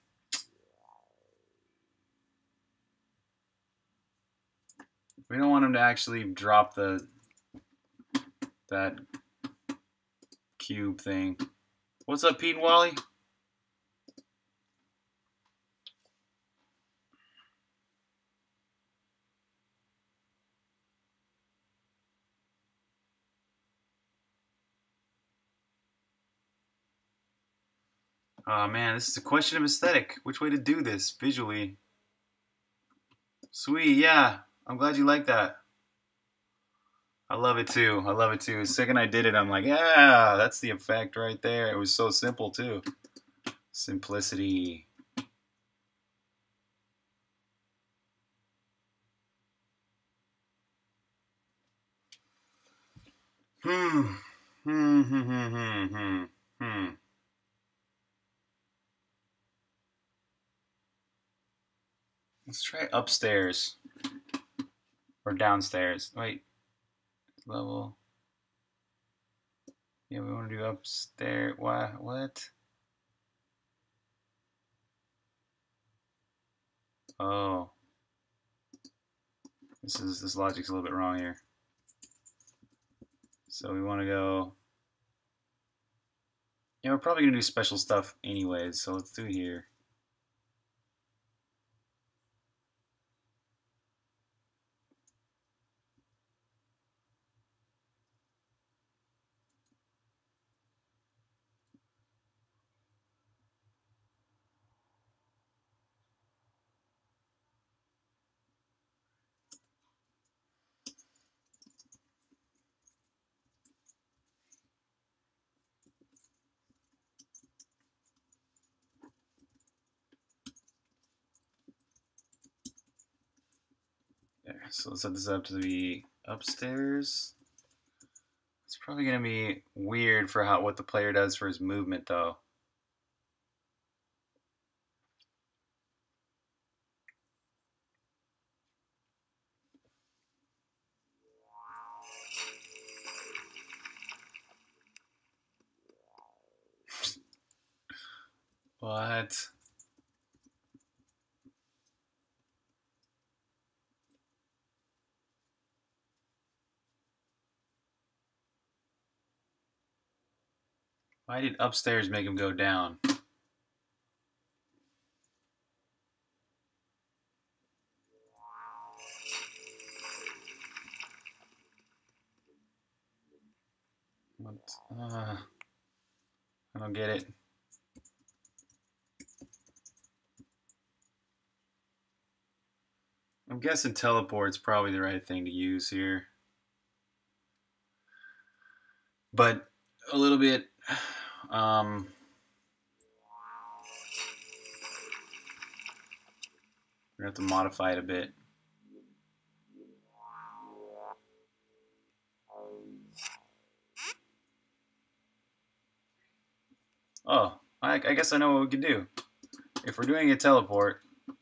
We don't want him to actually drop the that cube thing. What's up, Pete and Wally? Oh man, this is a question of aesthetic. Which way to do this visually? Sweet, yeah. I'm glad you like that. I love it too. I love it too. The second I did it, I'm like, yeah, that's the effect right there. It was so simple too. Simplicity. Hmm. Hmm. Hmm. Hmm. Hmm. Hmm. Hmm. Let's try upstairs or downstairs. Wait, level. Yeah, we want to do upstairs. Why? What? Oh, this is this logic's a little bit wrong here. So we want to go. Yeah, we're probably gonna do special stuff anyways. So let's do it here. There. So let's set this up to be upstairs. It's probably gonna be weird for how what the player does for his movement though. What? Why did upstairs make him go down? What? Uh, I don't get it. I'm guessing teleport's probably the right thing to use here. But a little bit, um, we're gonna have to modify it a bit. Oh, I, I guess I know what we can do. If we're doing a teleport,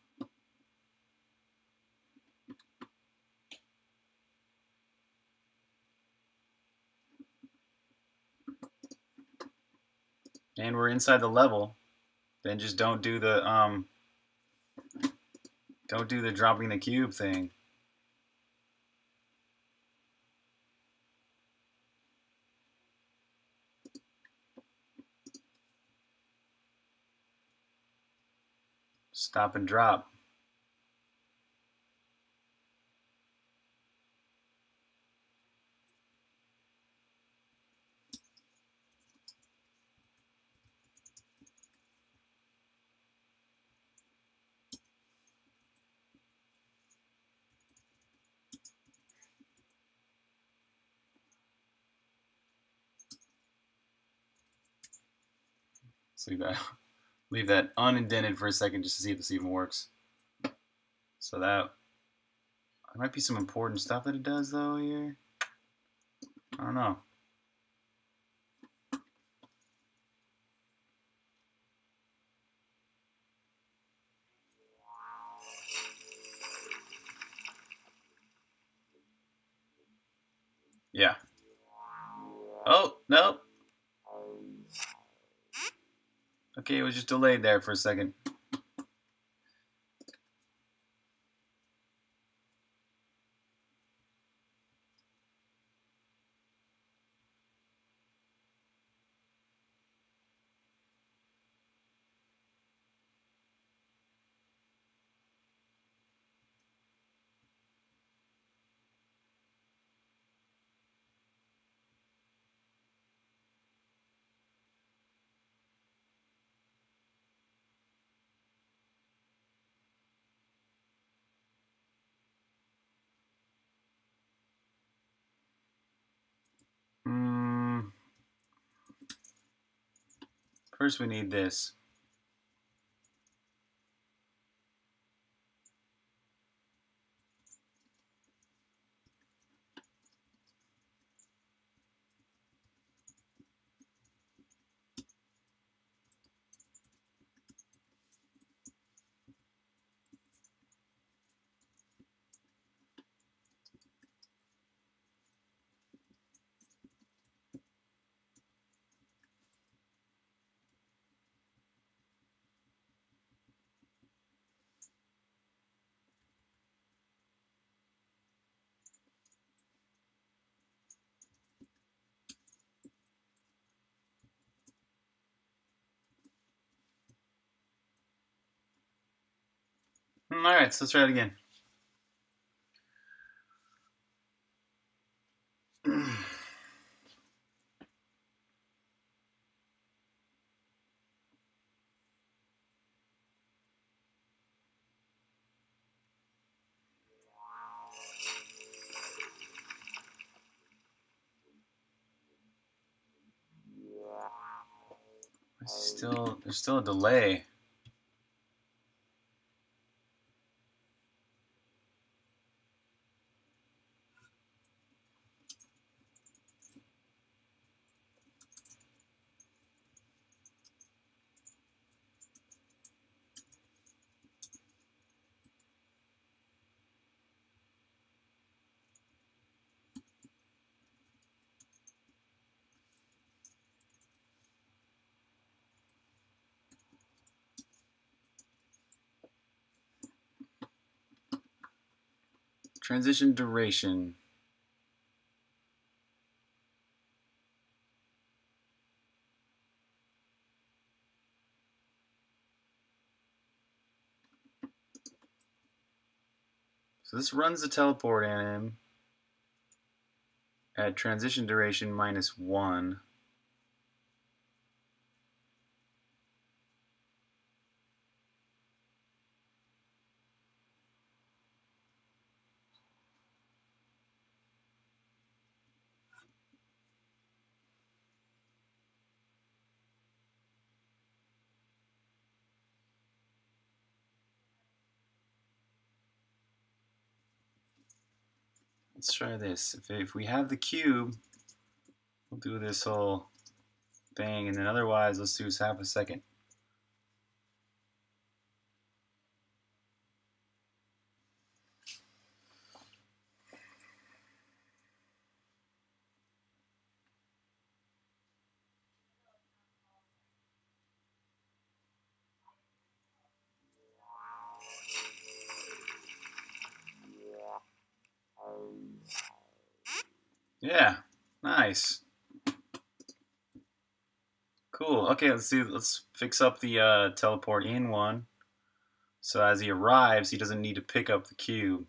and we're inside the level, then just don't do the um, don't do the dropping the cube thing. Stop and drop. Let's leave that, leave that unindented for a second just to see if this even works. So that, there might be some important stuff that it does though here. I don't know. Yeah. Oh, no. Okay, it was just delayed there for a second. Hmm. First, we need this. Hmm, all right, so let's try it again. Still, there's still a delay. Transition duration. So this runs the teleport anim at transition duration minus one. Let's try this. If, if we have the cube, we'll do this whole thing, and then otherwise, let's do half a second. Yeah, nice. Cool. Okay, let's see. Let's fix up the uh, teleport in one. So as he arrives, he doesn't need to pick up the cube.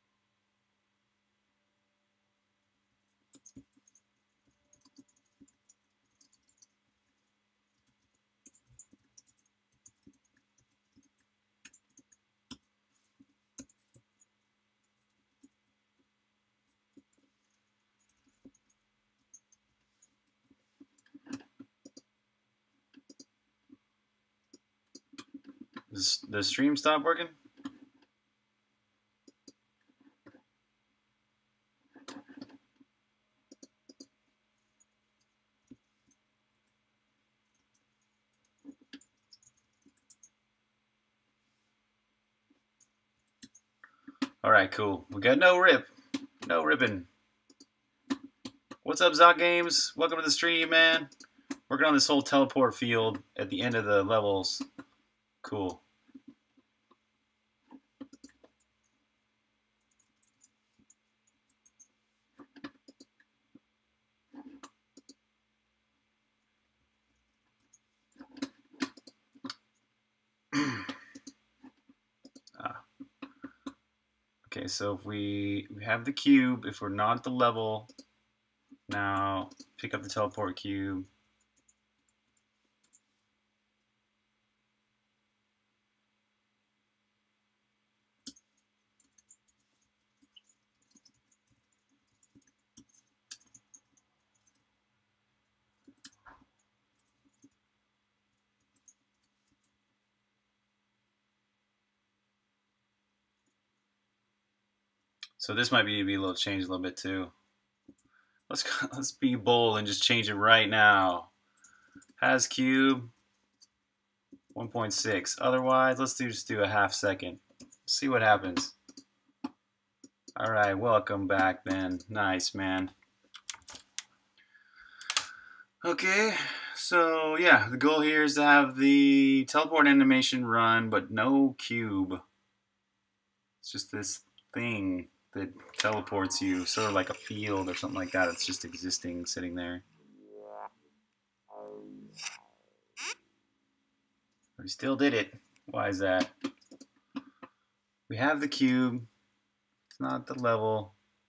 Does the stream stop working? All right, cool. We got no rip, no ribbon. What's up, Zot Games? Welcome to the stream, man. Working on this whole teleport field at the end of the levels. Cool. ah. Okay, so if we, we have the cube, if we're not at the level, now pick up the teleport cube. So this might be, be a little changed a little bit too. Let's let's be bold and just change it right now. Has cube one point six. Otherwise, let's do just do a half second. See what happens. All right, welcome back, then. Nice, man. Okay, so yeah, the goal here is to have the teleport animation run, but no cube. It's just this thing that teleports you, sort of like a field or something like that. It's just existing, sitting there. We still did it. Why is that? We have the cube. It's not the level.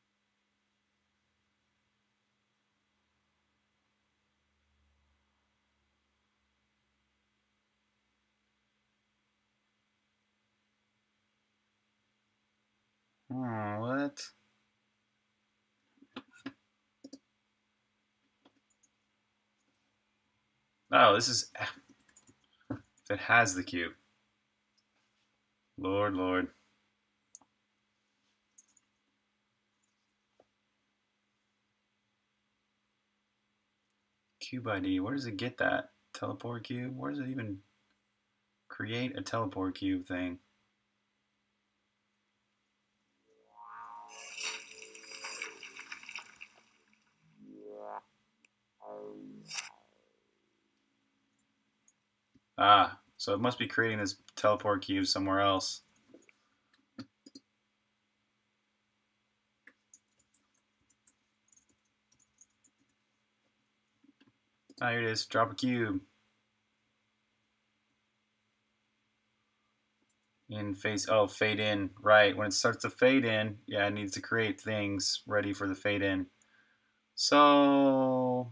Oh, what? Oh, this is if it has the cube. Lord, Lord. Cube I D. Where does it get that? Teleport cube? Where does it even create a teleport cube thing? Ah, so it must be creating this teleport cube somewhere else. Ah, here it is. Drop a cube. In face, oh, fade in. Right, when it starts to fade in, yeah, it needs to create things ready for the fade in. So...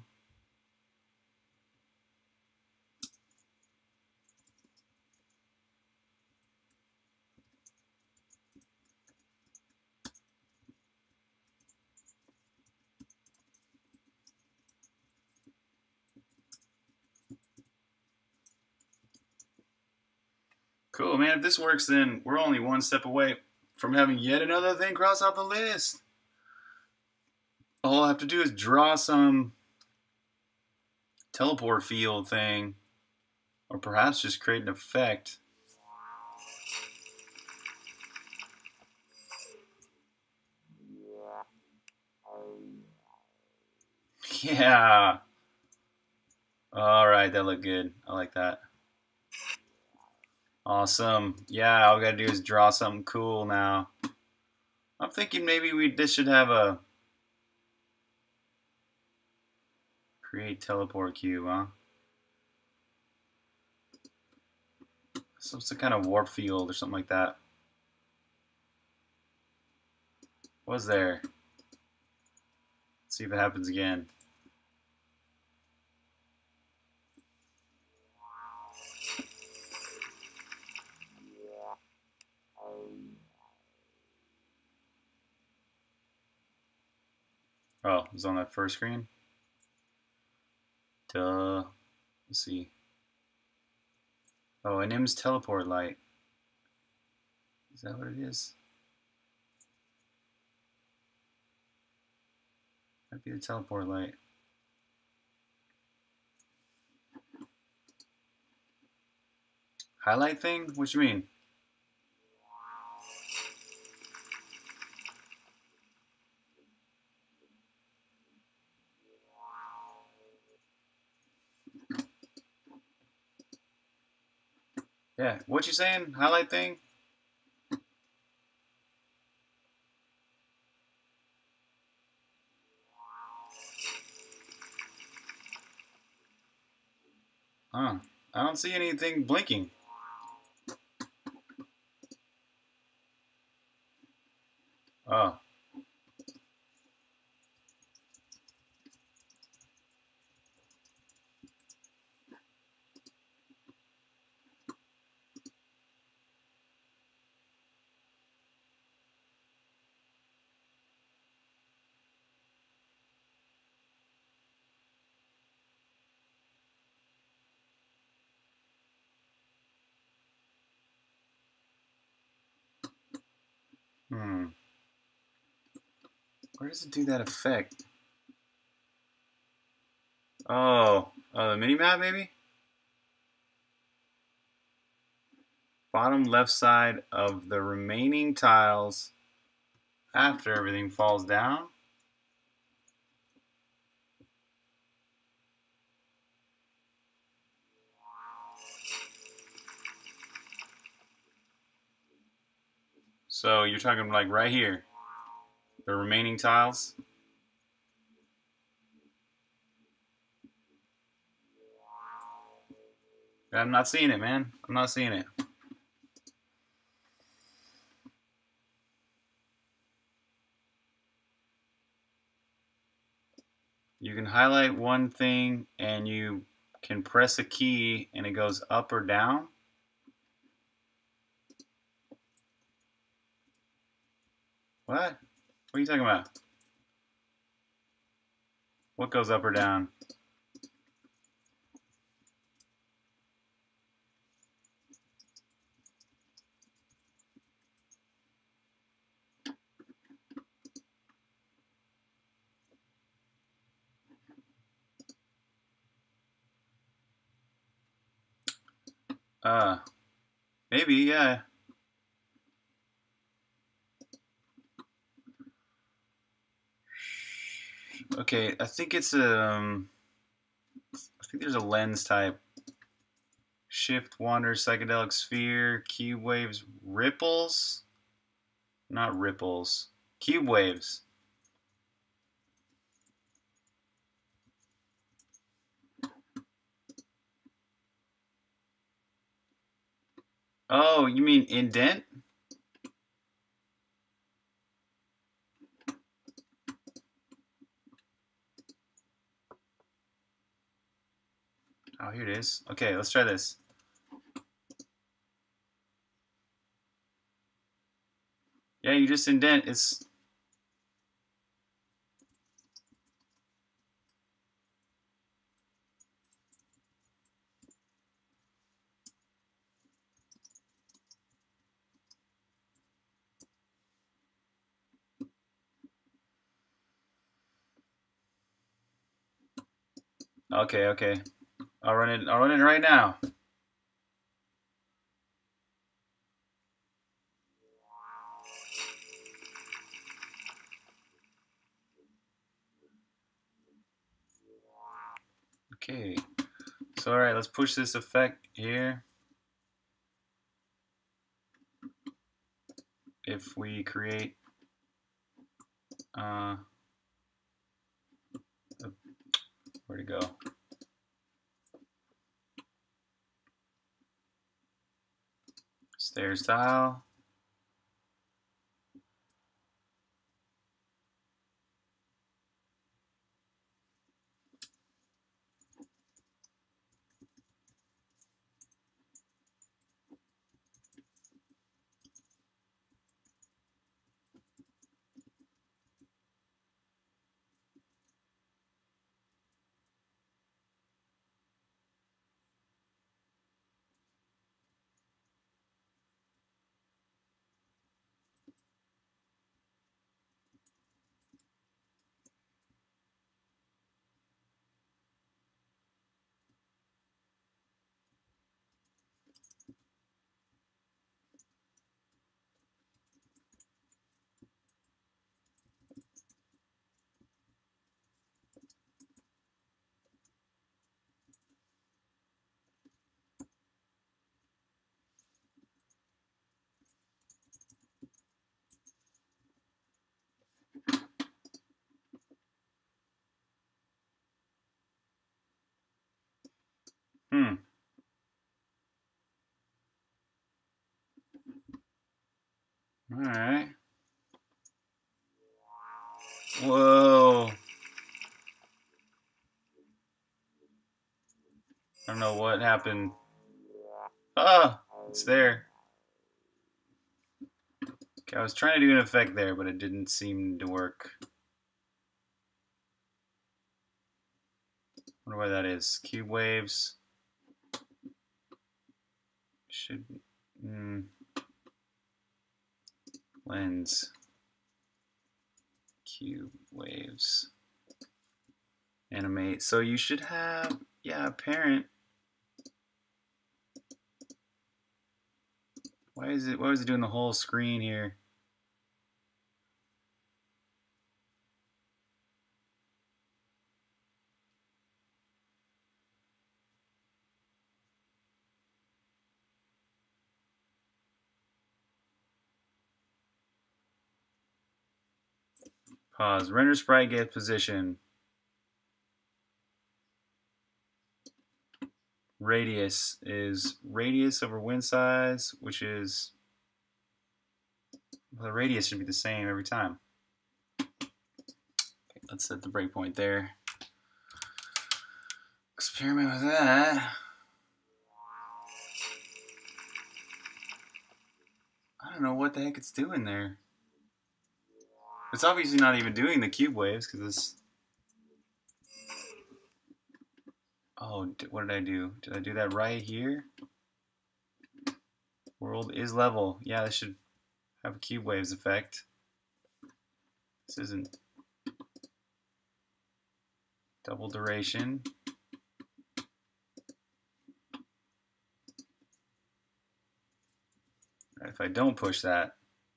Cool, man. If this works, then we're only one step away from having yet another thing cross off the list. All I have to do is draw some teleport field thing, or perhaps just create an effect. Yeah. All right, that looked good. I like that. Awesome. Yeah, all we gotta do is draw something cool now. I'm thinking maybe we this should have a create teleport cube, huh? So it's a kind of warp field or something like that. Was there? Let's see if it happens again. Oh, it was on that first screen? Duh. Let's see. Oh, an Im's teleport light. Is that what it is? Might be the teleport light. Highlight thing? What you mean? Yeah, what you saying? Highlight thing? Huh. I don't see anything blinking. Oh. Hmm. Where does it do that effect? Oh. Oh, the mini map maybe? Bottom left side of the remaining tiles after everything falls down. So you're talking like right here, the remaining tiles? I'm not seeing it, man. I'm not seeing it. You can highlight one thing and you can press a key and it goes up or down. What? What are you talking about? What goes up or down? Uh, maybe, yeah. Okay, I think it's um, I think there's a lens type. Shift, wander, psychedelic sphere, cube waves, ripples. Not ripples. Cube waves. Oh, you mean indent? Oh, here it is. Okay, let's try this. Yeah, you just indent. It's okay, okay. I'll run it. I'll run it right now. Okay. So all right, let's push this effect here. If we create, uh, where'd it go? Stairs tile. Whoa. I don't know what happened. Ah, it's there. Okay, I was trying to do an effect there, but it didn't seem to work. I wonder why that is. Cube waves. Should. Mm, lens. Cube waves. Animate. So you should have, yeah, parent. Why is it, why is it doing the whole screen here? Pause. Render sprite get position. Radius is radius over win size, which is, well, the radius should be the same every time. Okay, let's set the breakpoint there. Experiment with that. I don't know what the heck it's doing there. It's obviously not even doing the cube waves because it's. Oh, what did I do? Did I do that right here? World is level. Yeah, this should have a cube waves effect. This isn't double duration. Right, if I don't push that.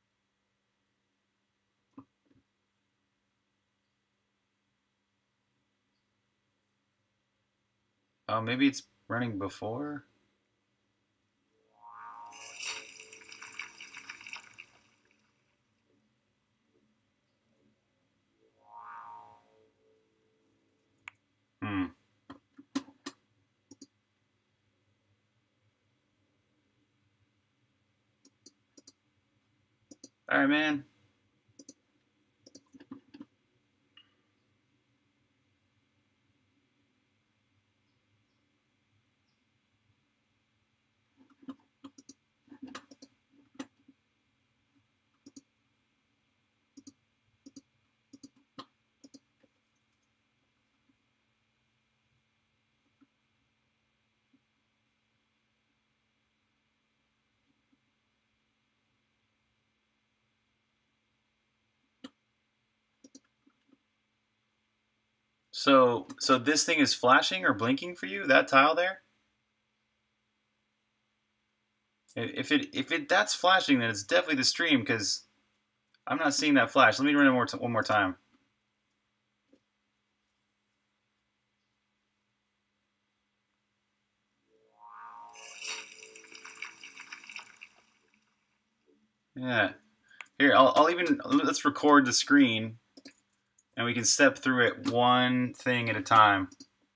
Oh, maybe it's running before? Hmm. All right, man. So, so this thing is flashing or blinking for you? That tile there? If it if it that's flashing, then it's definitely the stream because I'm not seeing that flash. Let me run it more one more time. Yeah. Here, I'll, I'll even let's record the screen, and we can step through it one thing at a time.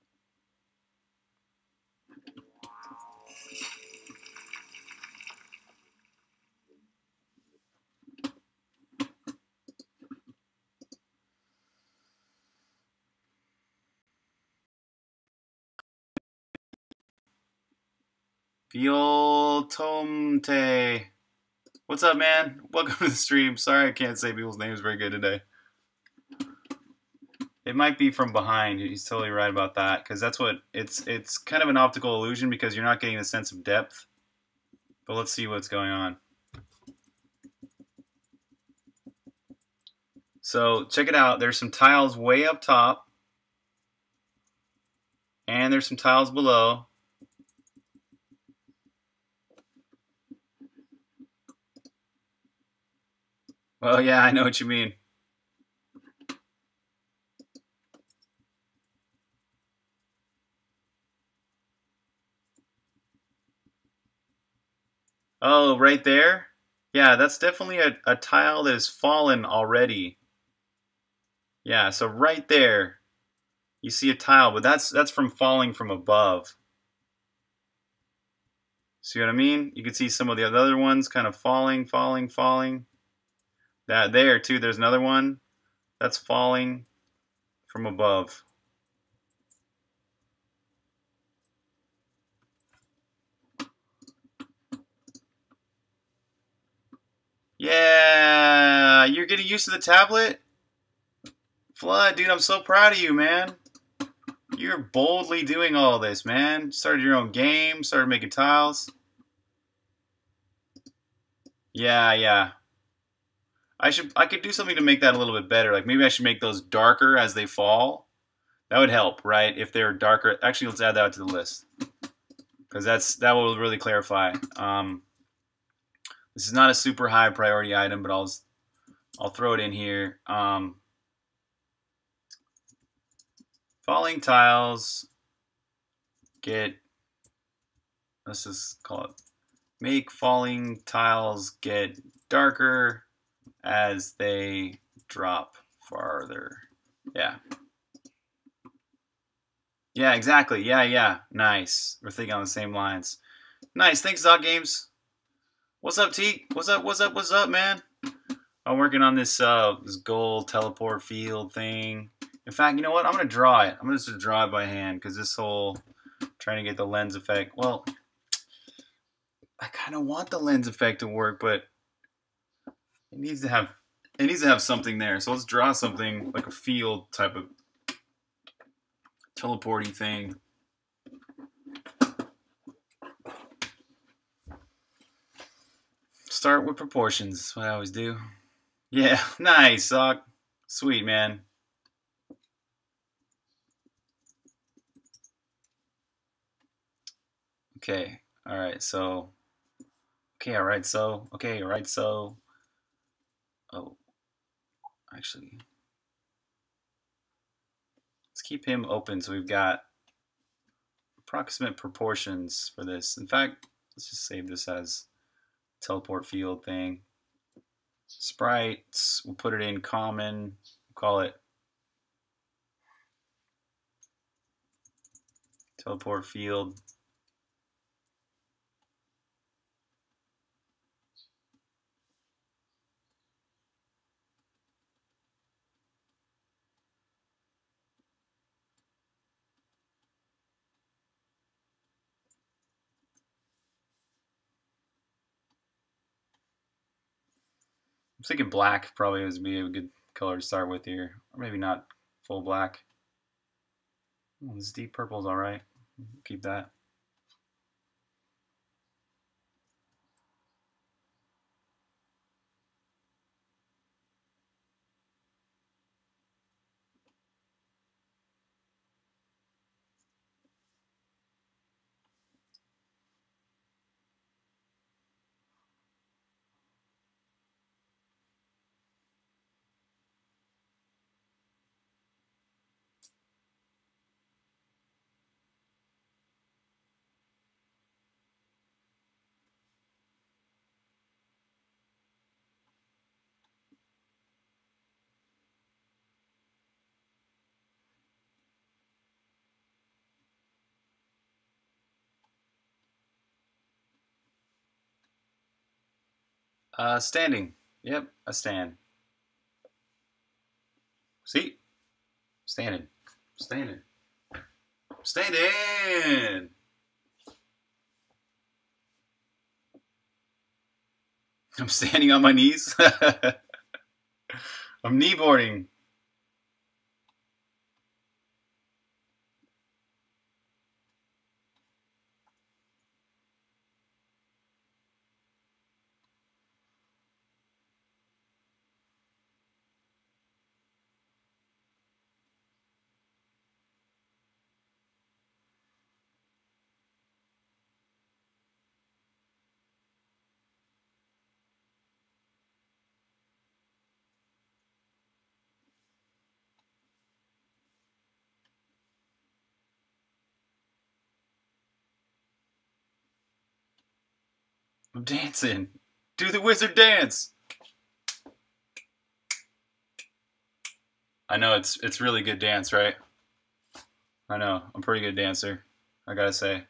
Violtomte. What's up, man? Welcome to the stream. Sorry I can't say people's names very good today. It might be from behind. He's totally right about that because that's what it's. It's kind of an optical illusion because you're not getting a sense of depth. But let's see what's going on. So check it out. There's some tiles way up top, and there's some tiles below. Well, yeah, I know what you mean. Oh, right there? Yeah, that's definitely a, a tile that has fallen already. Yeah, so right there, you see a tile, but that's that's from falling from above. See what I mean? You can see some of the other ones kind of falling, falling, falling. That there too, there's another one. That's falling from above. Yeah, you're getting used to the tablet? Flood, dude, I'm so proud of you, man. You're boldly doing all this, man. Started your own game, started making tiles. Yeah, yeah. I should I could do something to make that a little bit better. Like maybe I should make those darker as they fall. That would help, right? If they're darker. Actually, let's add that to the list. Because that's that will really clarify. Um, this is not a super high priority item, but I'll I'll throw it in here. Um, falling tiles get, let's just call it, make falling tiles get darker as they drop farther. Yeah. Yeah, exactly. Yeah, yeah. Nice. We're thinking on the same lines. Nice. Thanks, Zog Games. What's up, Teak? What's up? What's up? What's up, man? I'm working on this uh this gold teleport field thing. In fact, you know what? I'm gonna draw it. I'm gonna just draw it by hand because this whole trying to get the lens effect. Well, I kind of want the lens effect to work, but it needs to have it needs to have something there. So let's draw something like a field type of teleporty thing. Start with proportions. That's what I always do. Yeah, nice, Sock. Sweet, man. Okay, all right, so. Okay, all right, so. Okay, all right, so. Oh, actually. Let's keep him open so we've got approximate proportions for this. In fact, let's just save this as teleport field thing. Sprites, we'll put it in common, we'll call it teleport field. I'm thinking black probably would be a good color to start with here, or maybe not full black. Oh, this deep purple's all right. Keep that. Uh, standing. Yep, I stand. See? Standing. Standing. Standing! I'm standing on my knees. I'm kneeboarding. I'm dancing. Do the wizard dance. I know it's it's really good dance, right? I know. I'm a pretty good dancer, I gotta say.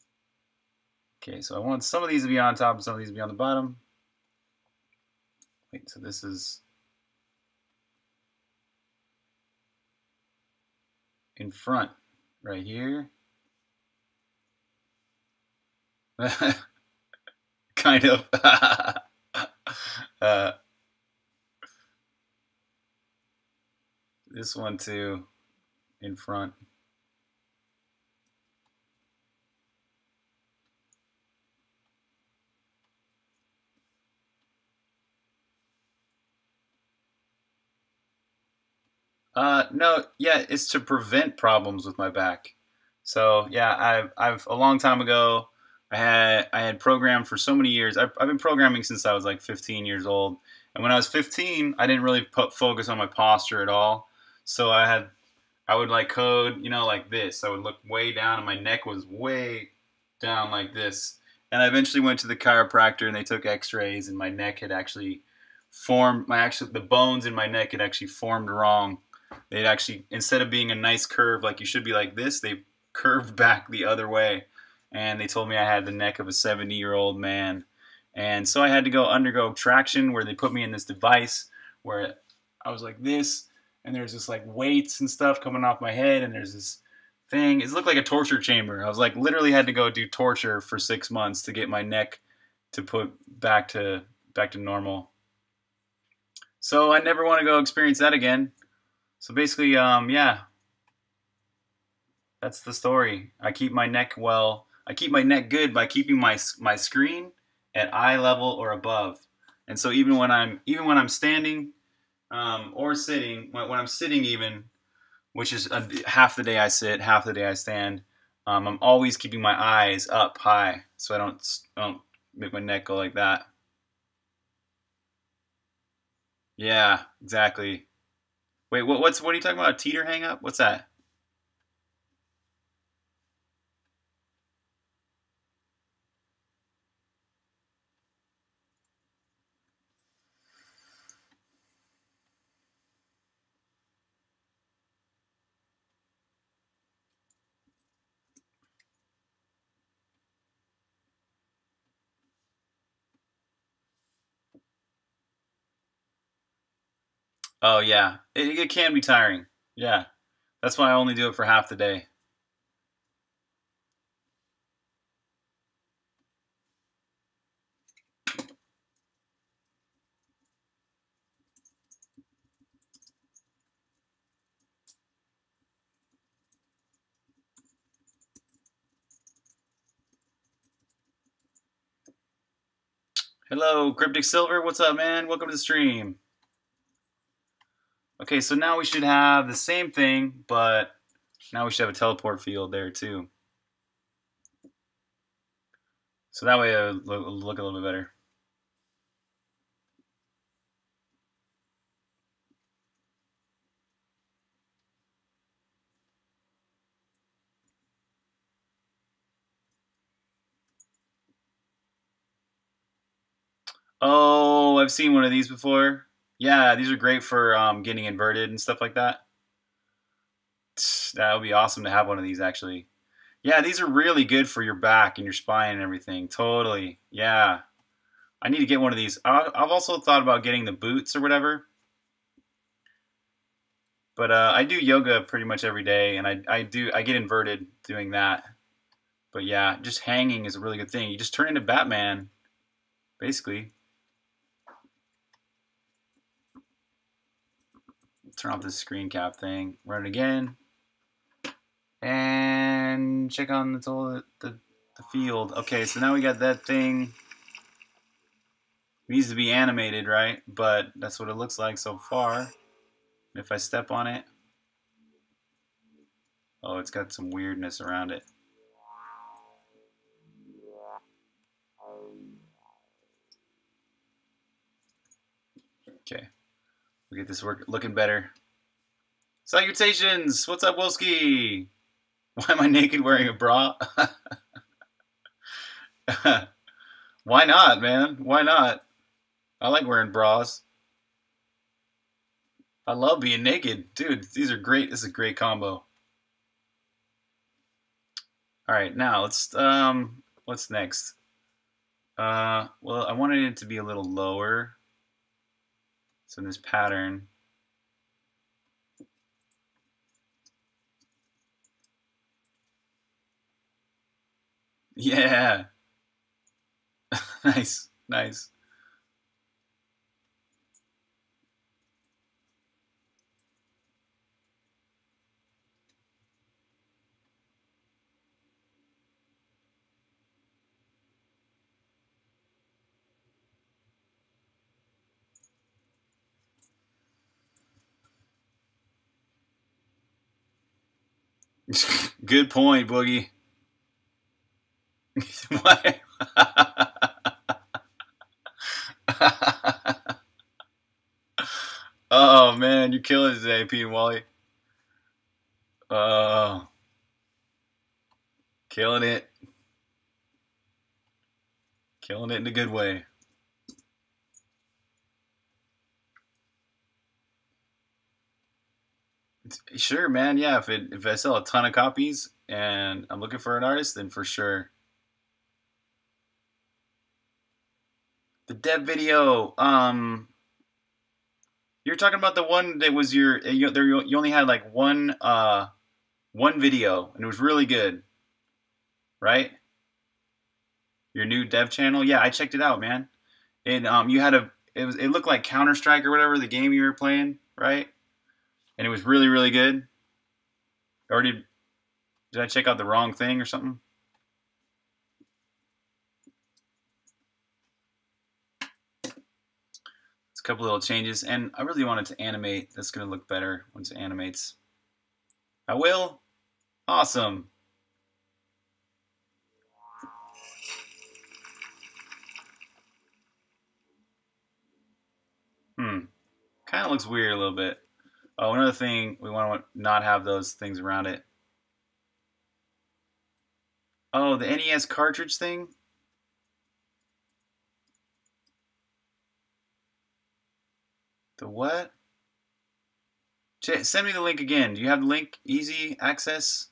Okay, so I want some of these to be on top and some of these to be on the bottom. Wait, so this is in front right here. Kind of. uh, this one too, in front. Uh, no, yeah, it's to prevent problems with my back. So yeah, I've I've a long time ago, I had I had programmed for so many years. I've, I've been programming since I was like fifteen years old. And when I was fifteen, I didn't really put focus on my posture at all. So I had I would like code, you know, like this. I would look way down, and my neck was way down like this. And I eventually went to the chiropractor, and they took X-rays, and my neck had actually formed. My actually the bones in my neck had actually formed wrong. They'd actually, instead of being a nice curve like you should be like this, they curved back the other way. And they told me I had the neck of a seventy year old man. And so I had to go undergo traction, where they put me in this device where I was like this, and there's this like weights and stuff coming off my head, and there's this thing. It looked like a torture chamber. I was like literally had to go do torture for six months to get my neck to put back to back to normal. So I never want to go experience that again. So basically, um, yeah, that's the story. I keep my neck well. I keep my neck good by keeping my my screen at eye level or above. And so even when I'm even when I'm standing um, or sitting, when, when I'm sitting even, which is a, half the day I sit, half the day I stand, um, I'm always keeping my eyes up high so I don't I don't make my neck go like that. Yeah, exactly. Wait, what, what's what are you talking about? A teeter hang up? What's that? Oh yeah, it, it can be tiring. Yeah, that's why I only do it for half the day. Hello, Cryptic Silver. What's up, man? Welcome to the stream. Okay, so now we should have the same thing, but now we should have a teleport field there too. So that way it'll look, look a little bit better. Oh, I've seen one of these before. Yeah, these are great for um, getting inverted and stuff like that. That would be awesome to have one of these, actually. Yeah, these are really good for your back and your spine and everything. Totally. Yeah. I need to get one of these. I've also thought about getting the boots or whatever. But uh, I do yoga pretty much every day, and I, I do I get inverted doing that. But yeah, just hanging is a really good thing. You just turn into Batman, basically. Turn off this screen cap thing. Run it again. And check on the, the, the field. Okay, so now we got that thing. It needs to be animated, right? But that's what it looks like so far. If I step on it, oh, it's got some weirdness around it. Okay, we get this work looking better. Salutations! What's up, Wolski? Why am I naked wearing a bra? Why not, man? Why not? I like wearing bras. I love being naked. Dude, these are great. This is a great combo. Alright, now let's, um, what's next? Uh, well, I wanted it to be a little lower. So in this pattern, yeah, nice, nice. Good point, Boogie. What? Oh man, you're killing it today, Pete and Wally. Oh, killing it. Killing it in a good way. Sure, man. Yeah, if it if I sell a ton of copies and I'm looking for an artist, then for sure. The dev video. Um, you're talking about the one that was your you, there. You only had like one uh one video and it was really good, right? Your new dev channel. Yeah, I checked it out, man. And um, you had a it was it looked like Counter Strike or whatever the game you were playing, right? And it was really really good. Or did did I check out the wrong thing or something? It's a couple little changes, and I really wanted to animate. That's gonna look better once it animates. I will. Awesome. Hmm. Kind of looks weird a little bit. Oh, another thing, we want to not have those things around it. Oh, the N E S cartridge thing? The what? Send me the link again. Do you have the link? Easy access?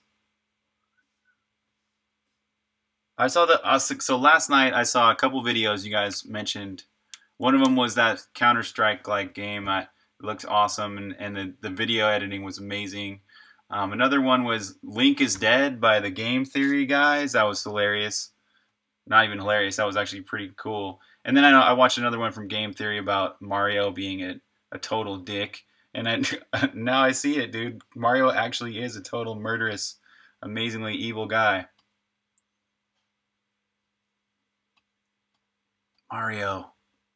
I saw the, uh, so last night I saw a couple videos you guys mentioned. One of them was that Counter-Strike like game. I, it looked awesome, and, and the, the video editing was amazing. Um, another one was Link is Dead by the Game Theory guys. That was hilarious. Not even hilarious. That was actually pretty cool. And then I, I watched another one from Game Theory about Mario being a, a total dick. And I, now I see it, dude. Mario actually is a total murderous, amazingly evil guy. Mario.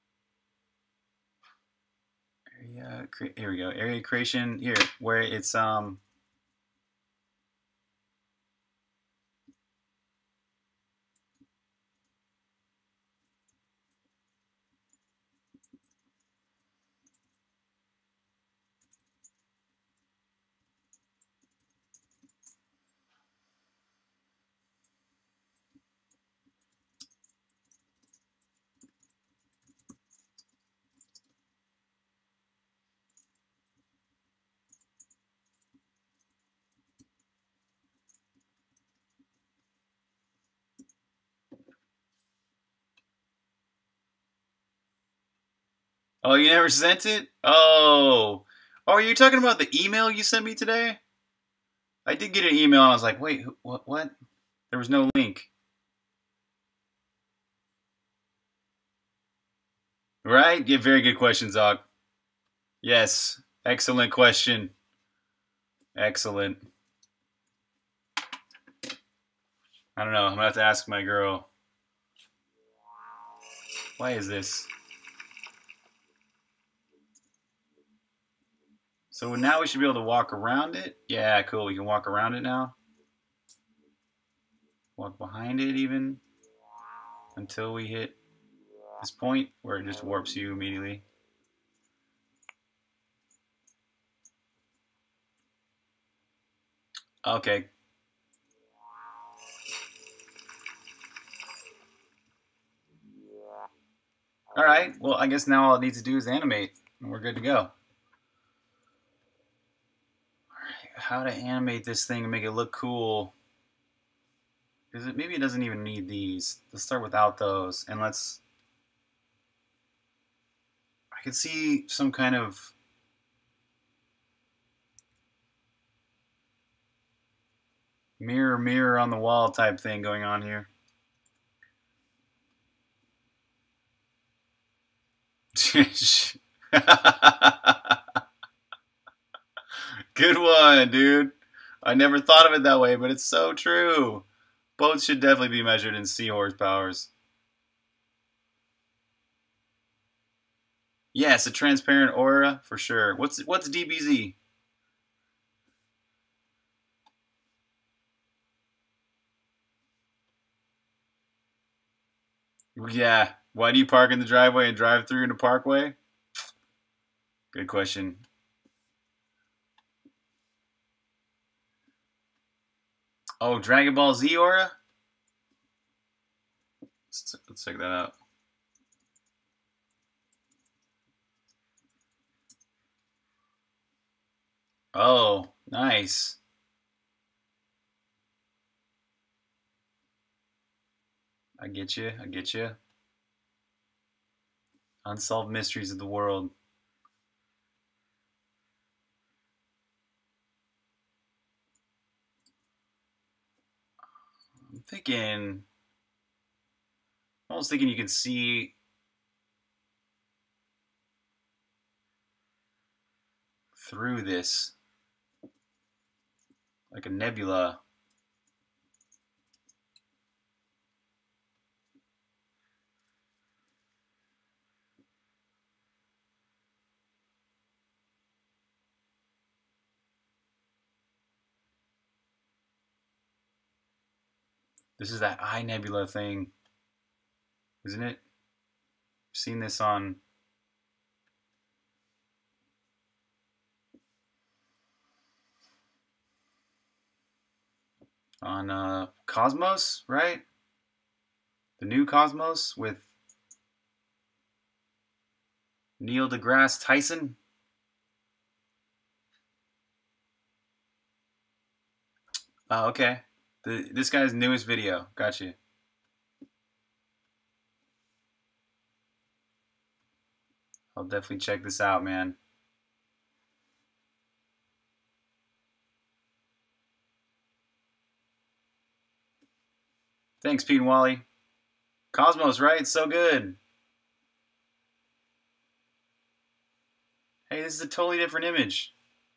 Area, here we go. Area creation. Here, where it's um. Oh, you never sent it? Oh. Oh, are you talking about the email you sent me today? I did get an email and I was like, wait, what? What? There was no link. Right? Yeah, very good question, Zog. Yes. Excellent question. Excellent. I don't know. I'm going to have to ask my girl. Why is this? So now we should be able to walk around it. Yeah, cool. We can walk around it now. Walk behind it even. Until we hit this point where it just warps you immediately. Okay. All right. Well, I guess now all it needs to do is animate, and we're good to go. All right. How to animate this thing and make it look cool? Is it maybe it doesn't even need these? Let's start without those, and let's. I I could see some kind of mirror, mirror on the wall type thing going on here. Good one, dude. I never thought of it that way, but it's so true. Boats should definitely be measured in seahorse powers. Yes, a transparent aura for sure. What's what's D B Z? Yeah. Why do you park in the driveway and drive through into Parkway? Good question. Oh, Dragon Ball Z aura? Let's, let's check that out. Oh, nice. I get you. I get you. Unsolved mysteries of the world. I'm thinking, I was thinking you can see through this like a nebula. This is that eye nebula thing, isn't it? I've seen this on on uh, Cosmos, right? The new Cosmos with Neil deGrasse Tyson. Oh, okay. The, this guy's newest video. Got you. I'll definitely check this out, man. Thanks, Pete and Wally. Cosmos, right? So good. Hey, this is a totally different image.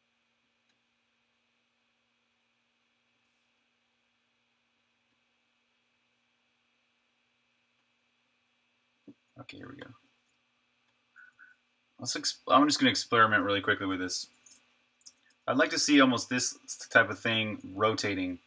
Okay, here we go. Let's I'm just going to experiment really quickly with this. I'd like to see almost this type of thing rotating.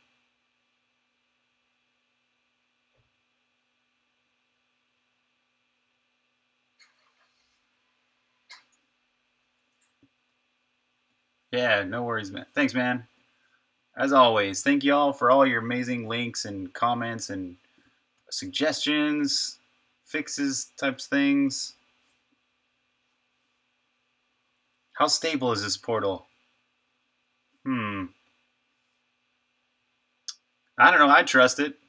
Yeah, no worries, man. Thanks, man. As always, thank you all for all your amazing links and comments and suggestions, fixes, types things. How stable is this portal? Hmm. I don't know. I trust it.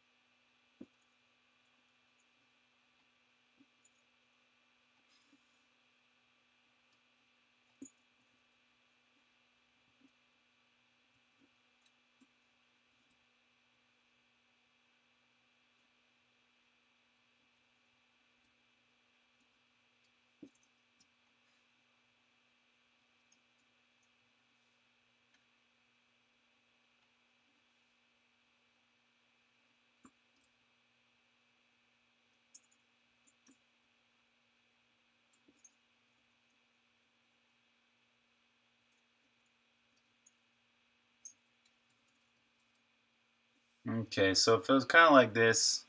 Okay, so it feels kind of like this.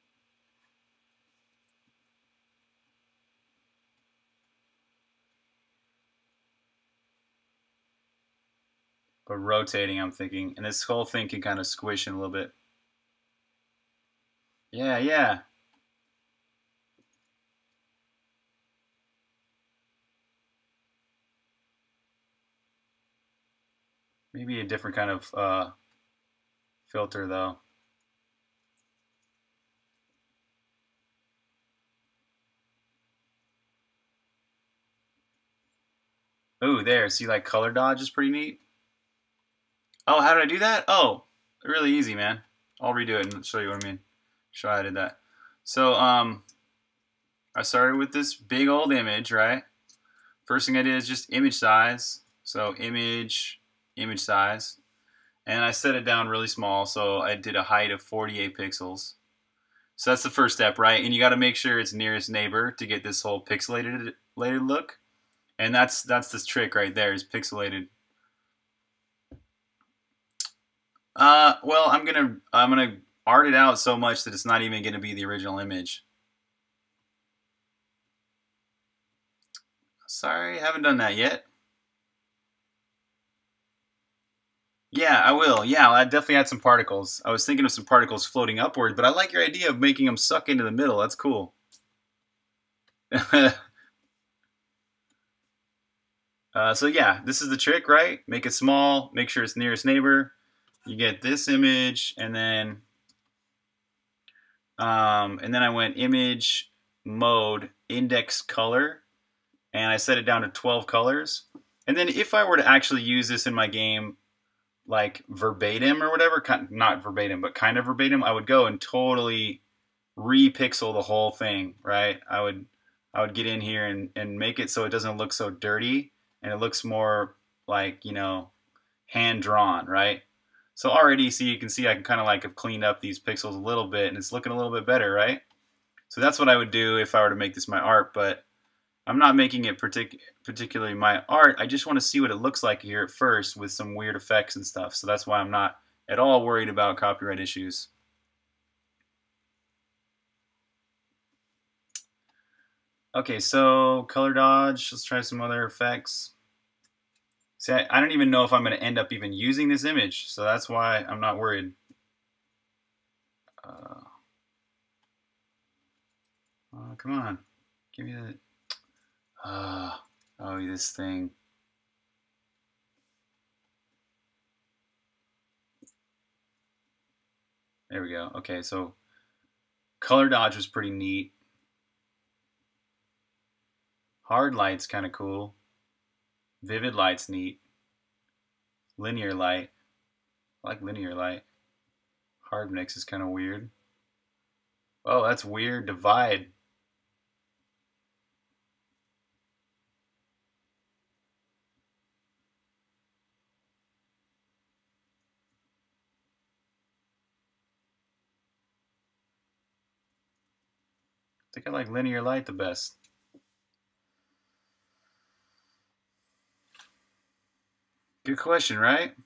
But rotating, I'm thinking. And this whole thing can kind of squish in a little bit. Yeah, yeah. Maybe a different kind of uh, filter, though. Ooh, there. See, like color dodge is pretty neat. Oh, how did I do that? Oh, really easy, man. I'll redo it and show you what I mean. Show how I did that. So, um, I started with this big old image, right? First thing I did is just image size. So image, image size. And I set it down really small, so I did a height of forty-eight pixels. So that's the first step, right? And you got to make sure it's nearest neighbor to get this whole pixelated look. And that's that's this trick right there, is pixelated. Uh, well, I'm gonna I'm gonna art it out so much that it's not even gonna be the original image. Sorry, haven't done that yet. Yeah, I will. Yeah, I definitely add some particles. I was thinking of some particles floating upward, but I like your idea of making them suck into the middle. That's cool. uh, so yeah, this is the trick, right? Make it small, make sure it's nearest neighbor. You get this image, and then um, and then I went image mode index color, and I set it down to twelve colors. And then if I were to actually use this in my game, like verbatim or whatever, not verbatim, but kind of verbatim, I would go and totally re-pixel the whole thing, right? I would I would get in here and, and make it so it doesn't look so dirty and it looks more like, you know, hand drawn, right? So already, see, you can see I can kind of like have cleaned up these pixels a little bit and it's looking a little bit better, right? So that's what I would do if I were to make this my art, but I'm not making it partic particularly my art. I just want to see what it looks like here at first with some weird effects and stuff. So that's why I'm not at all worried about copyright issues. Okay, so color dodge. Let's try some other effects. See, I, I don't even know if I'm going to end up even using this image, so that's why I'm not worried. Uh, oh, come on. Give me that. Uh, oh, this thing. There we go. Okay, so color dodge was pretty neat. Hard light's kind of cool. Vivid light's neat. Linear light. I like linear light. Hard mix is kind of weird. Oh, that's weird. Divide. I think I like linear light the best. Good question, right?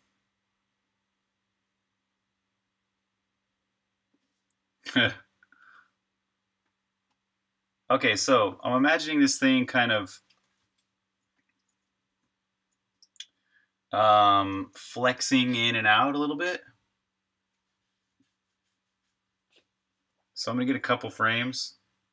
Okay, so I'm imagining this thing kind of um, flexing in and out a little bit. So I'm going to get a couple frames.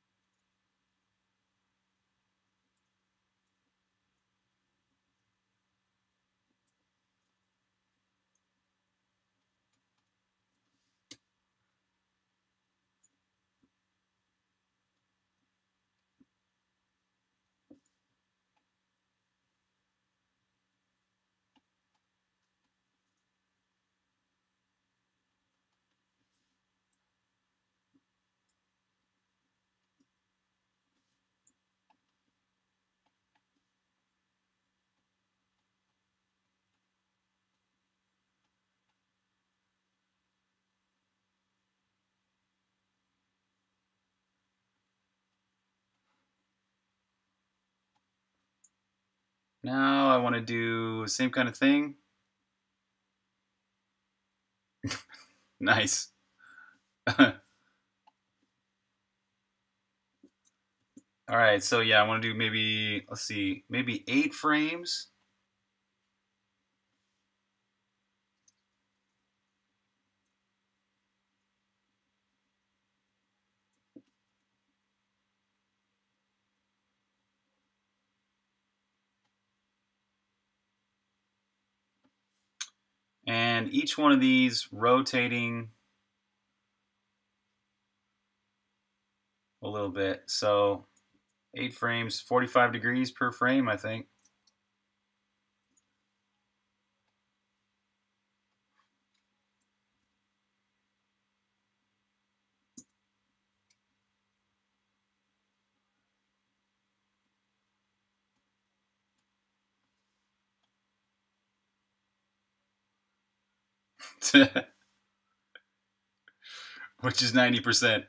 Now I want to do the same kind of thing. Nice. All right, so yeah, I want to do maybe, let's see, maybe eight frames. And each one of these rotating a little bit. So eight frames, forty-five degrees per frame, I think. Which is ninety percent.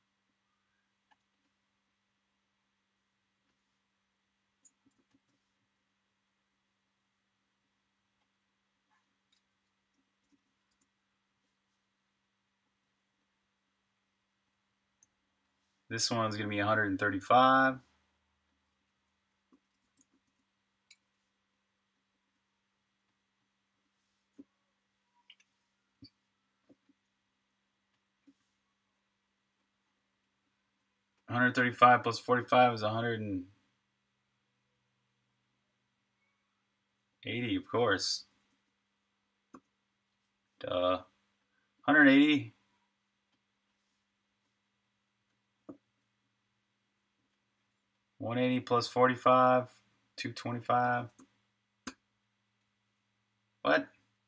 This one's going to be one hundred thirty-five. one hundred thirty-five plus forty-five is one hundred eighty, of course. Duh. one hundred eighty. one eighty plus forty-five, two twenty-five. What?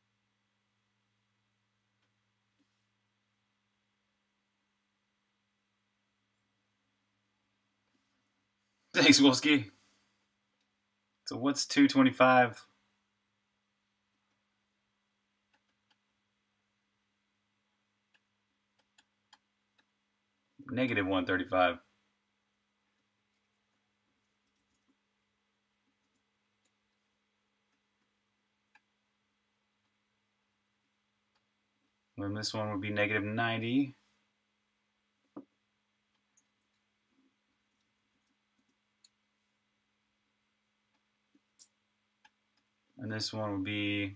Thanks, Wolski. So what's two twenty-five? Negative one thirty-five. Then this one would be negative ninety. And this one would be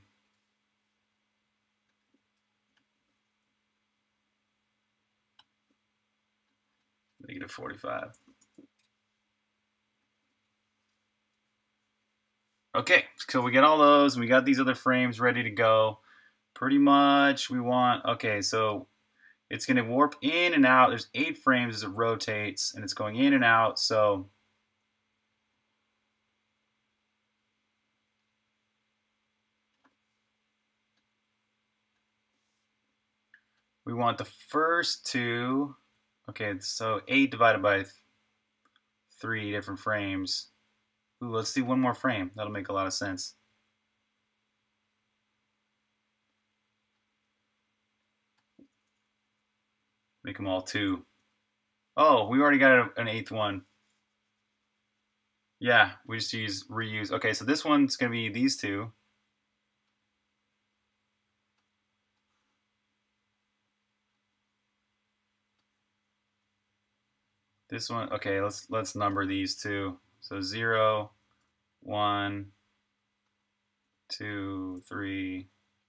negative forty-five. Okay, so we get all those, and we got these other frames ready to go. Pretty much we want, okay, so it's going to warp in and out. There's eight frames as it rotates, and it's going in and out, so we want the first two, okay, so eight divided by three different frames. Ooh, let's do one more frame. That'll make a lot of sense. Make them all two. Oh, we already got an eighth one. Yeah, we just use reuse. Okay, so this one's going to be these two. This one, okay, let's let's number these two. So zero, one, two, three.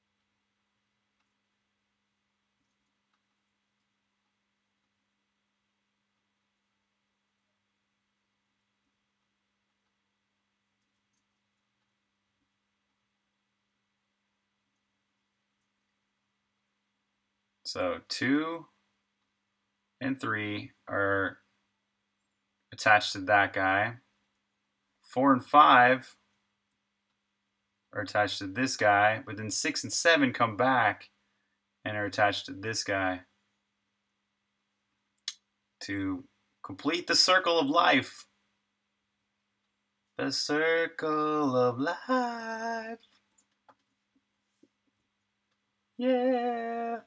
So two and three are attached to that guy. Four and five are attached to this guy, but then six and seven come back and are attached to this guy to complete the circle of life. The circle of life. Yeah.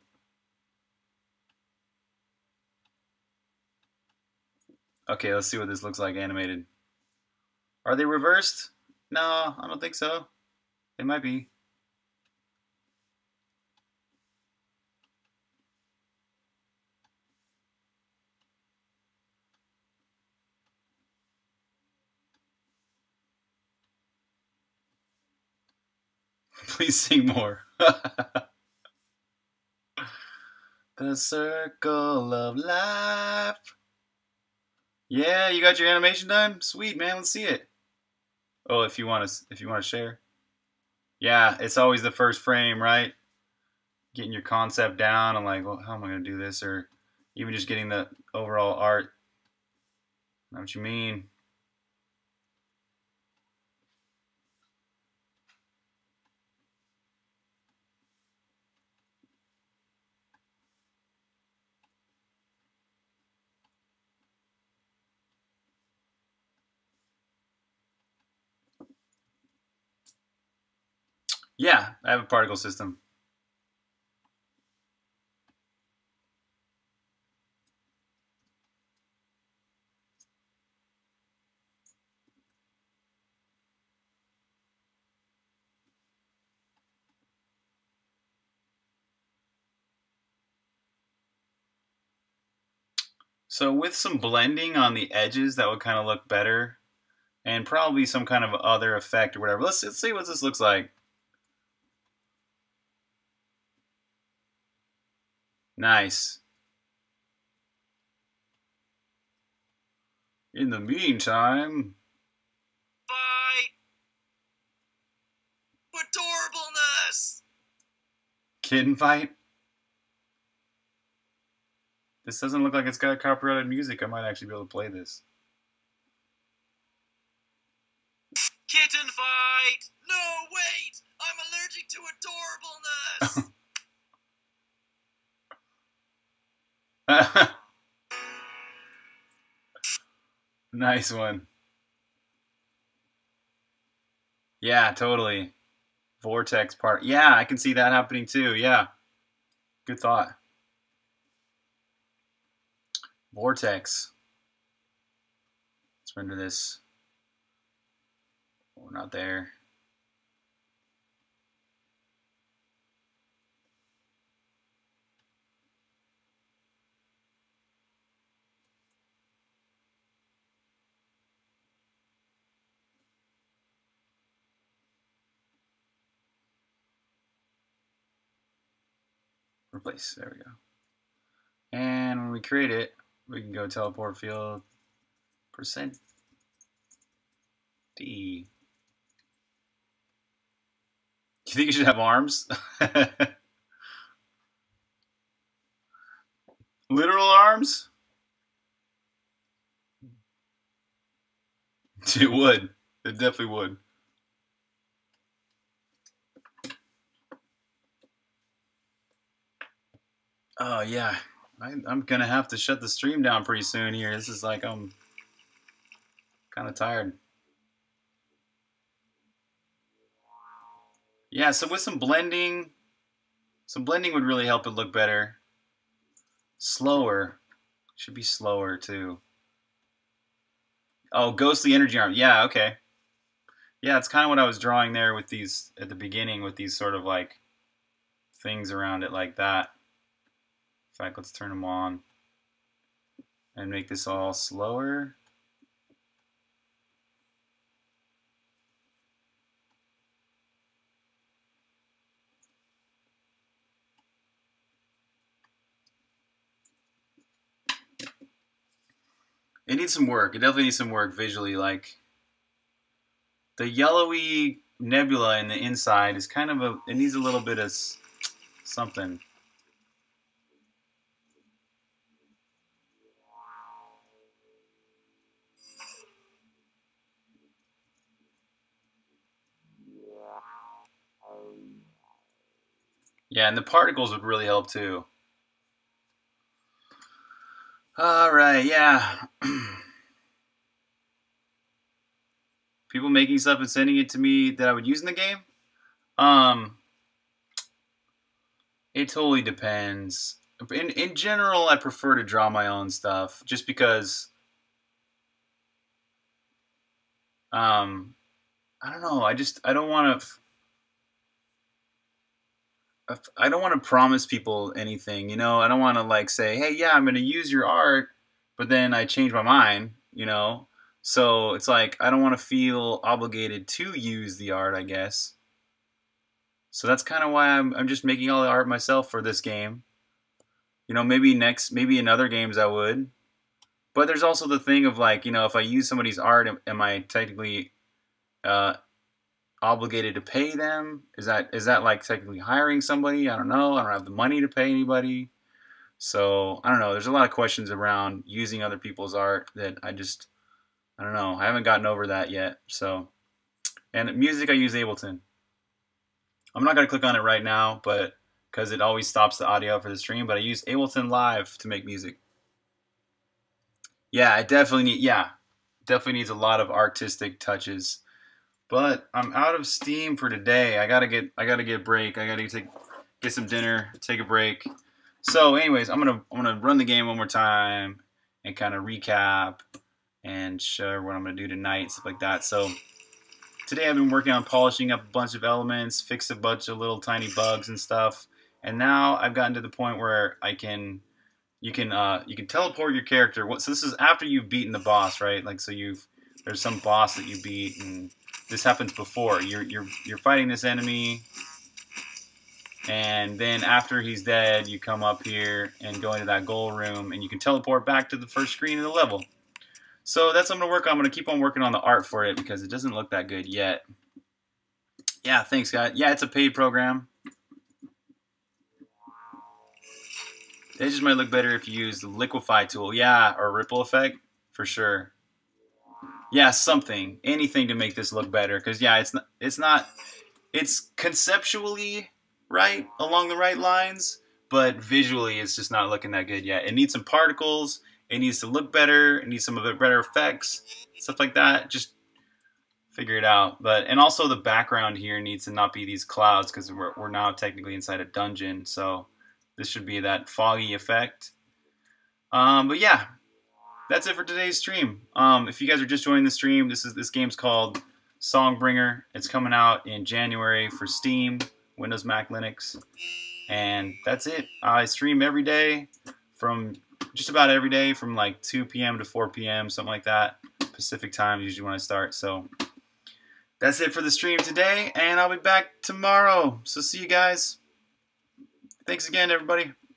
Okay, let's see what this looks like animated. Are they reversed? No, I don't think so. They might be. Please sing more. The circle of life. Yeah, you got your animation done? Sweet, man. Let's see it. Oh, if you want to, if you want to share. Yeah, it's always the first frame, right? Getting your concept down. I'm like, well, how am I going to do this? Or even just getting the overall art. Know what you mean? Yeah, I have a particle system. So with some blending on the edges, that would kind of look better. And probably some kind of other effect or whatever. Let's, let's see what this looks like. Nice. In the meantime... Fight! Adorableness! Kitten fight? This doesn't look like it's got copyrighted music. I might actually be able to play this. Kitten fight! No, wait! I'm allergic to adorableness! Nice one. Yeah, totally. Vortex part. Yeah, I can see that happening too. Yeah. Good thought. Vortex. Let's render this. We're not there. Replace. There we go. And when we create it, we can go teleport field percent D. You think you should have arms? Literal arms? It would. It definitely would. Oh yeah, I, I'm gonna have to shut the stream down pretty soon here. This is like I'm kind of tired. Yeah, so with some blending, some blending would really help it look better. Slower, should be slower too. Oh, ghostly energy arm. Yeah, okay. Yeah, it's kind of what I was drawing there with these at the beginning with these sort of like things around it like that. In fact, let's turn them on and make this all slower. It needs some work. It definitely needs some work visually. Like the yellowy nebula in the inside is kind of a, it needs a little bit of something. Yeah, and the particles would really help too. All right, yeah. People making stuff and sending it to me that I would use in the game? Um, it totally depends. In in general, I prefer to draw my own stuff just because um I don't know, I just I don't want to I don't want to promise people anything, you know. I don't want to like say, "Hey, yeah, I'm going to use your art," but then I change my mind, you know. So it's like I don't want to feel obligated to use the art, I guess. So that's kind of why I'm I'm just making all the art myself for this game. You know, maybe next, maybe in other games I would. But there's also the thing of like, you know, if I use somebody's art, am, am I technically uh, obligated to pay them? Is that is that like technically hiring somebody? I don't know. I don't have the money to pay anybody. So I don't know. There's a lot of questions around using other people's art that I just I don't know. I haven't gotten over that yet. So, and music, I use Ableton. I'm not gonna click on it right now, but because it always stops the audio for the stream. But I use Ableton Live to make music. Yeah, it definitely need. Yeah, definitely needs a lot of artistic touches. But I'm out of steam for today. I gotta get I gotta get a break. I gotta take get some dinner, take a break. So anyways, I'm gonna I'm gonna run the game one more time and kind of recap and show what I'm gonna do tonight, stuff like that. So today I've been working on polishing up a bunch of elements, fixed a bunch of little tiny bugs and stuff, and now I've gotten to the point where I can you can uh, you can teleport your character. What? So this is after you've beaten the boss, right? Like so you've there's some boss that you beat, and this happens before you're you're you're fighting this enemy. And then after he's dead, you come up here and go into that goal room, and you can teleport back to the first screen of the level. So that's what I'm going to work on. I'm going to keep on working on the art for it because it doesn't look that good yet. Yeah, thanks, guys. Yeah, it's a paid program. It just might look better if you use the Liquify tool. Yeah, or Ripple Effect, for sure. Yeah, something. Anything to make this look better. Because, yeah, it's not, it's not... It's conceptually... right along the right lines, but visually it's just not looking that good yet. It needs some particles, it needs to look better, it needs some of the better effects, stuff like that. Just figure it out. But and also the background here needs to not be these clouds because we're, we're now technically inside a dungeon, so this should be that foggy effect. Um, but yeah, that's it for today's stream. Um, if you guys are just joining the stream, this is this game's called Songbringer. It's coming out in January for Steam, Windows, Mac, Linux, and that's it. I stream every day from just about every day from like two P M to four P M, something like that. Pacific time usually when I start. So that's it for the stream today, and I'll be back tomorrow. So see you guys. Thanks again, everybody.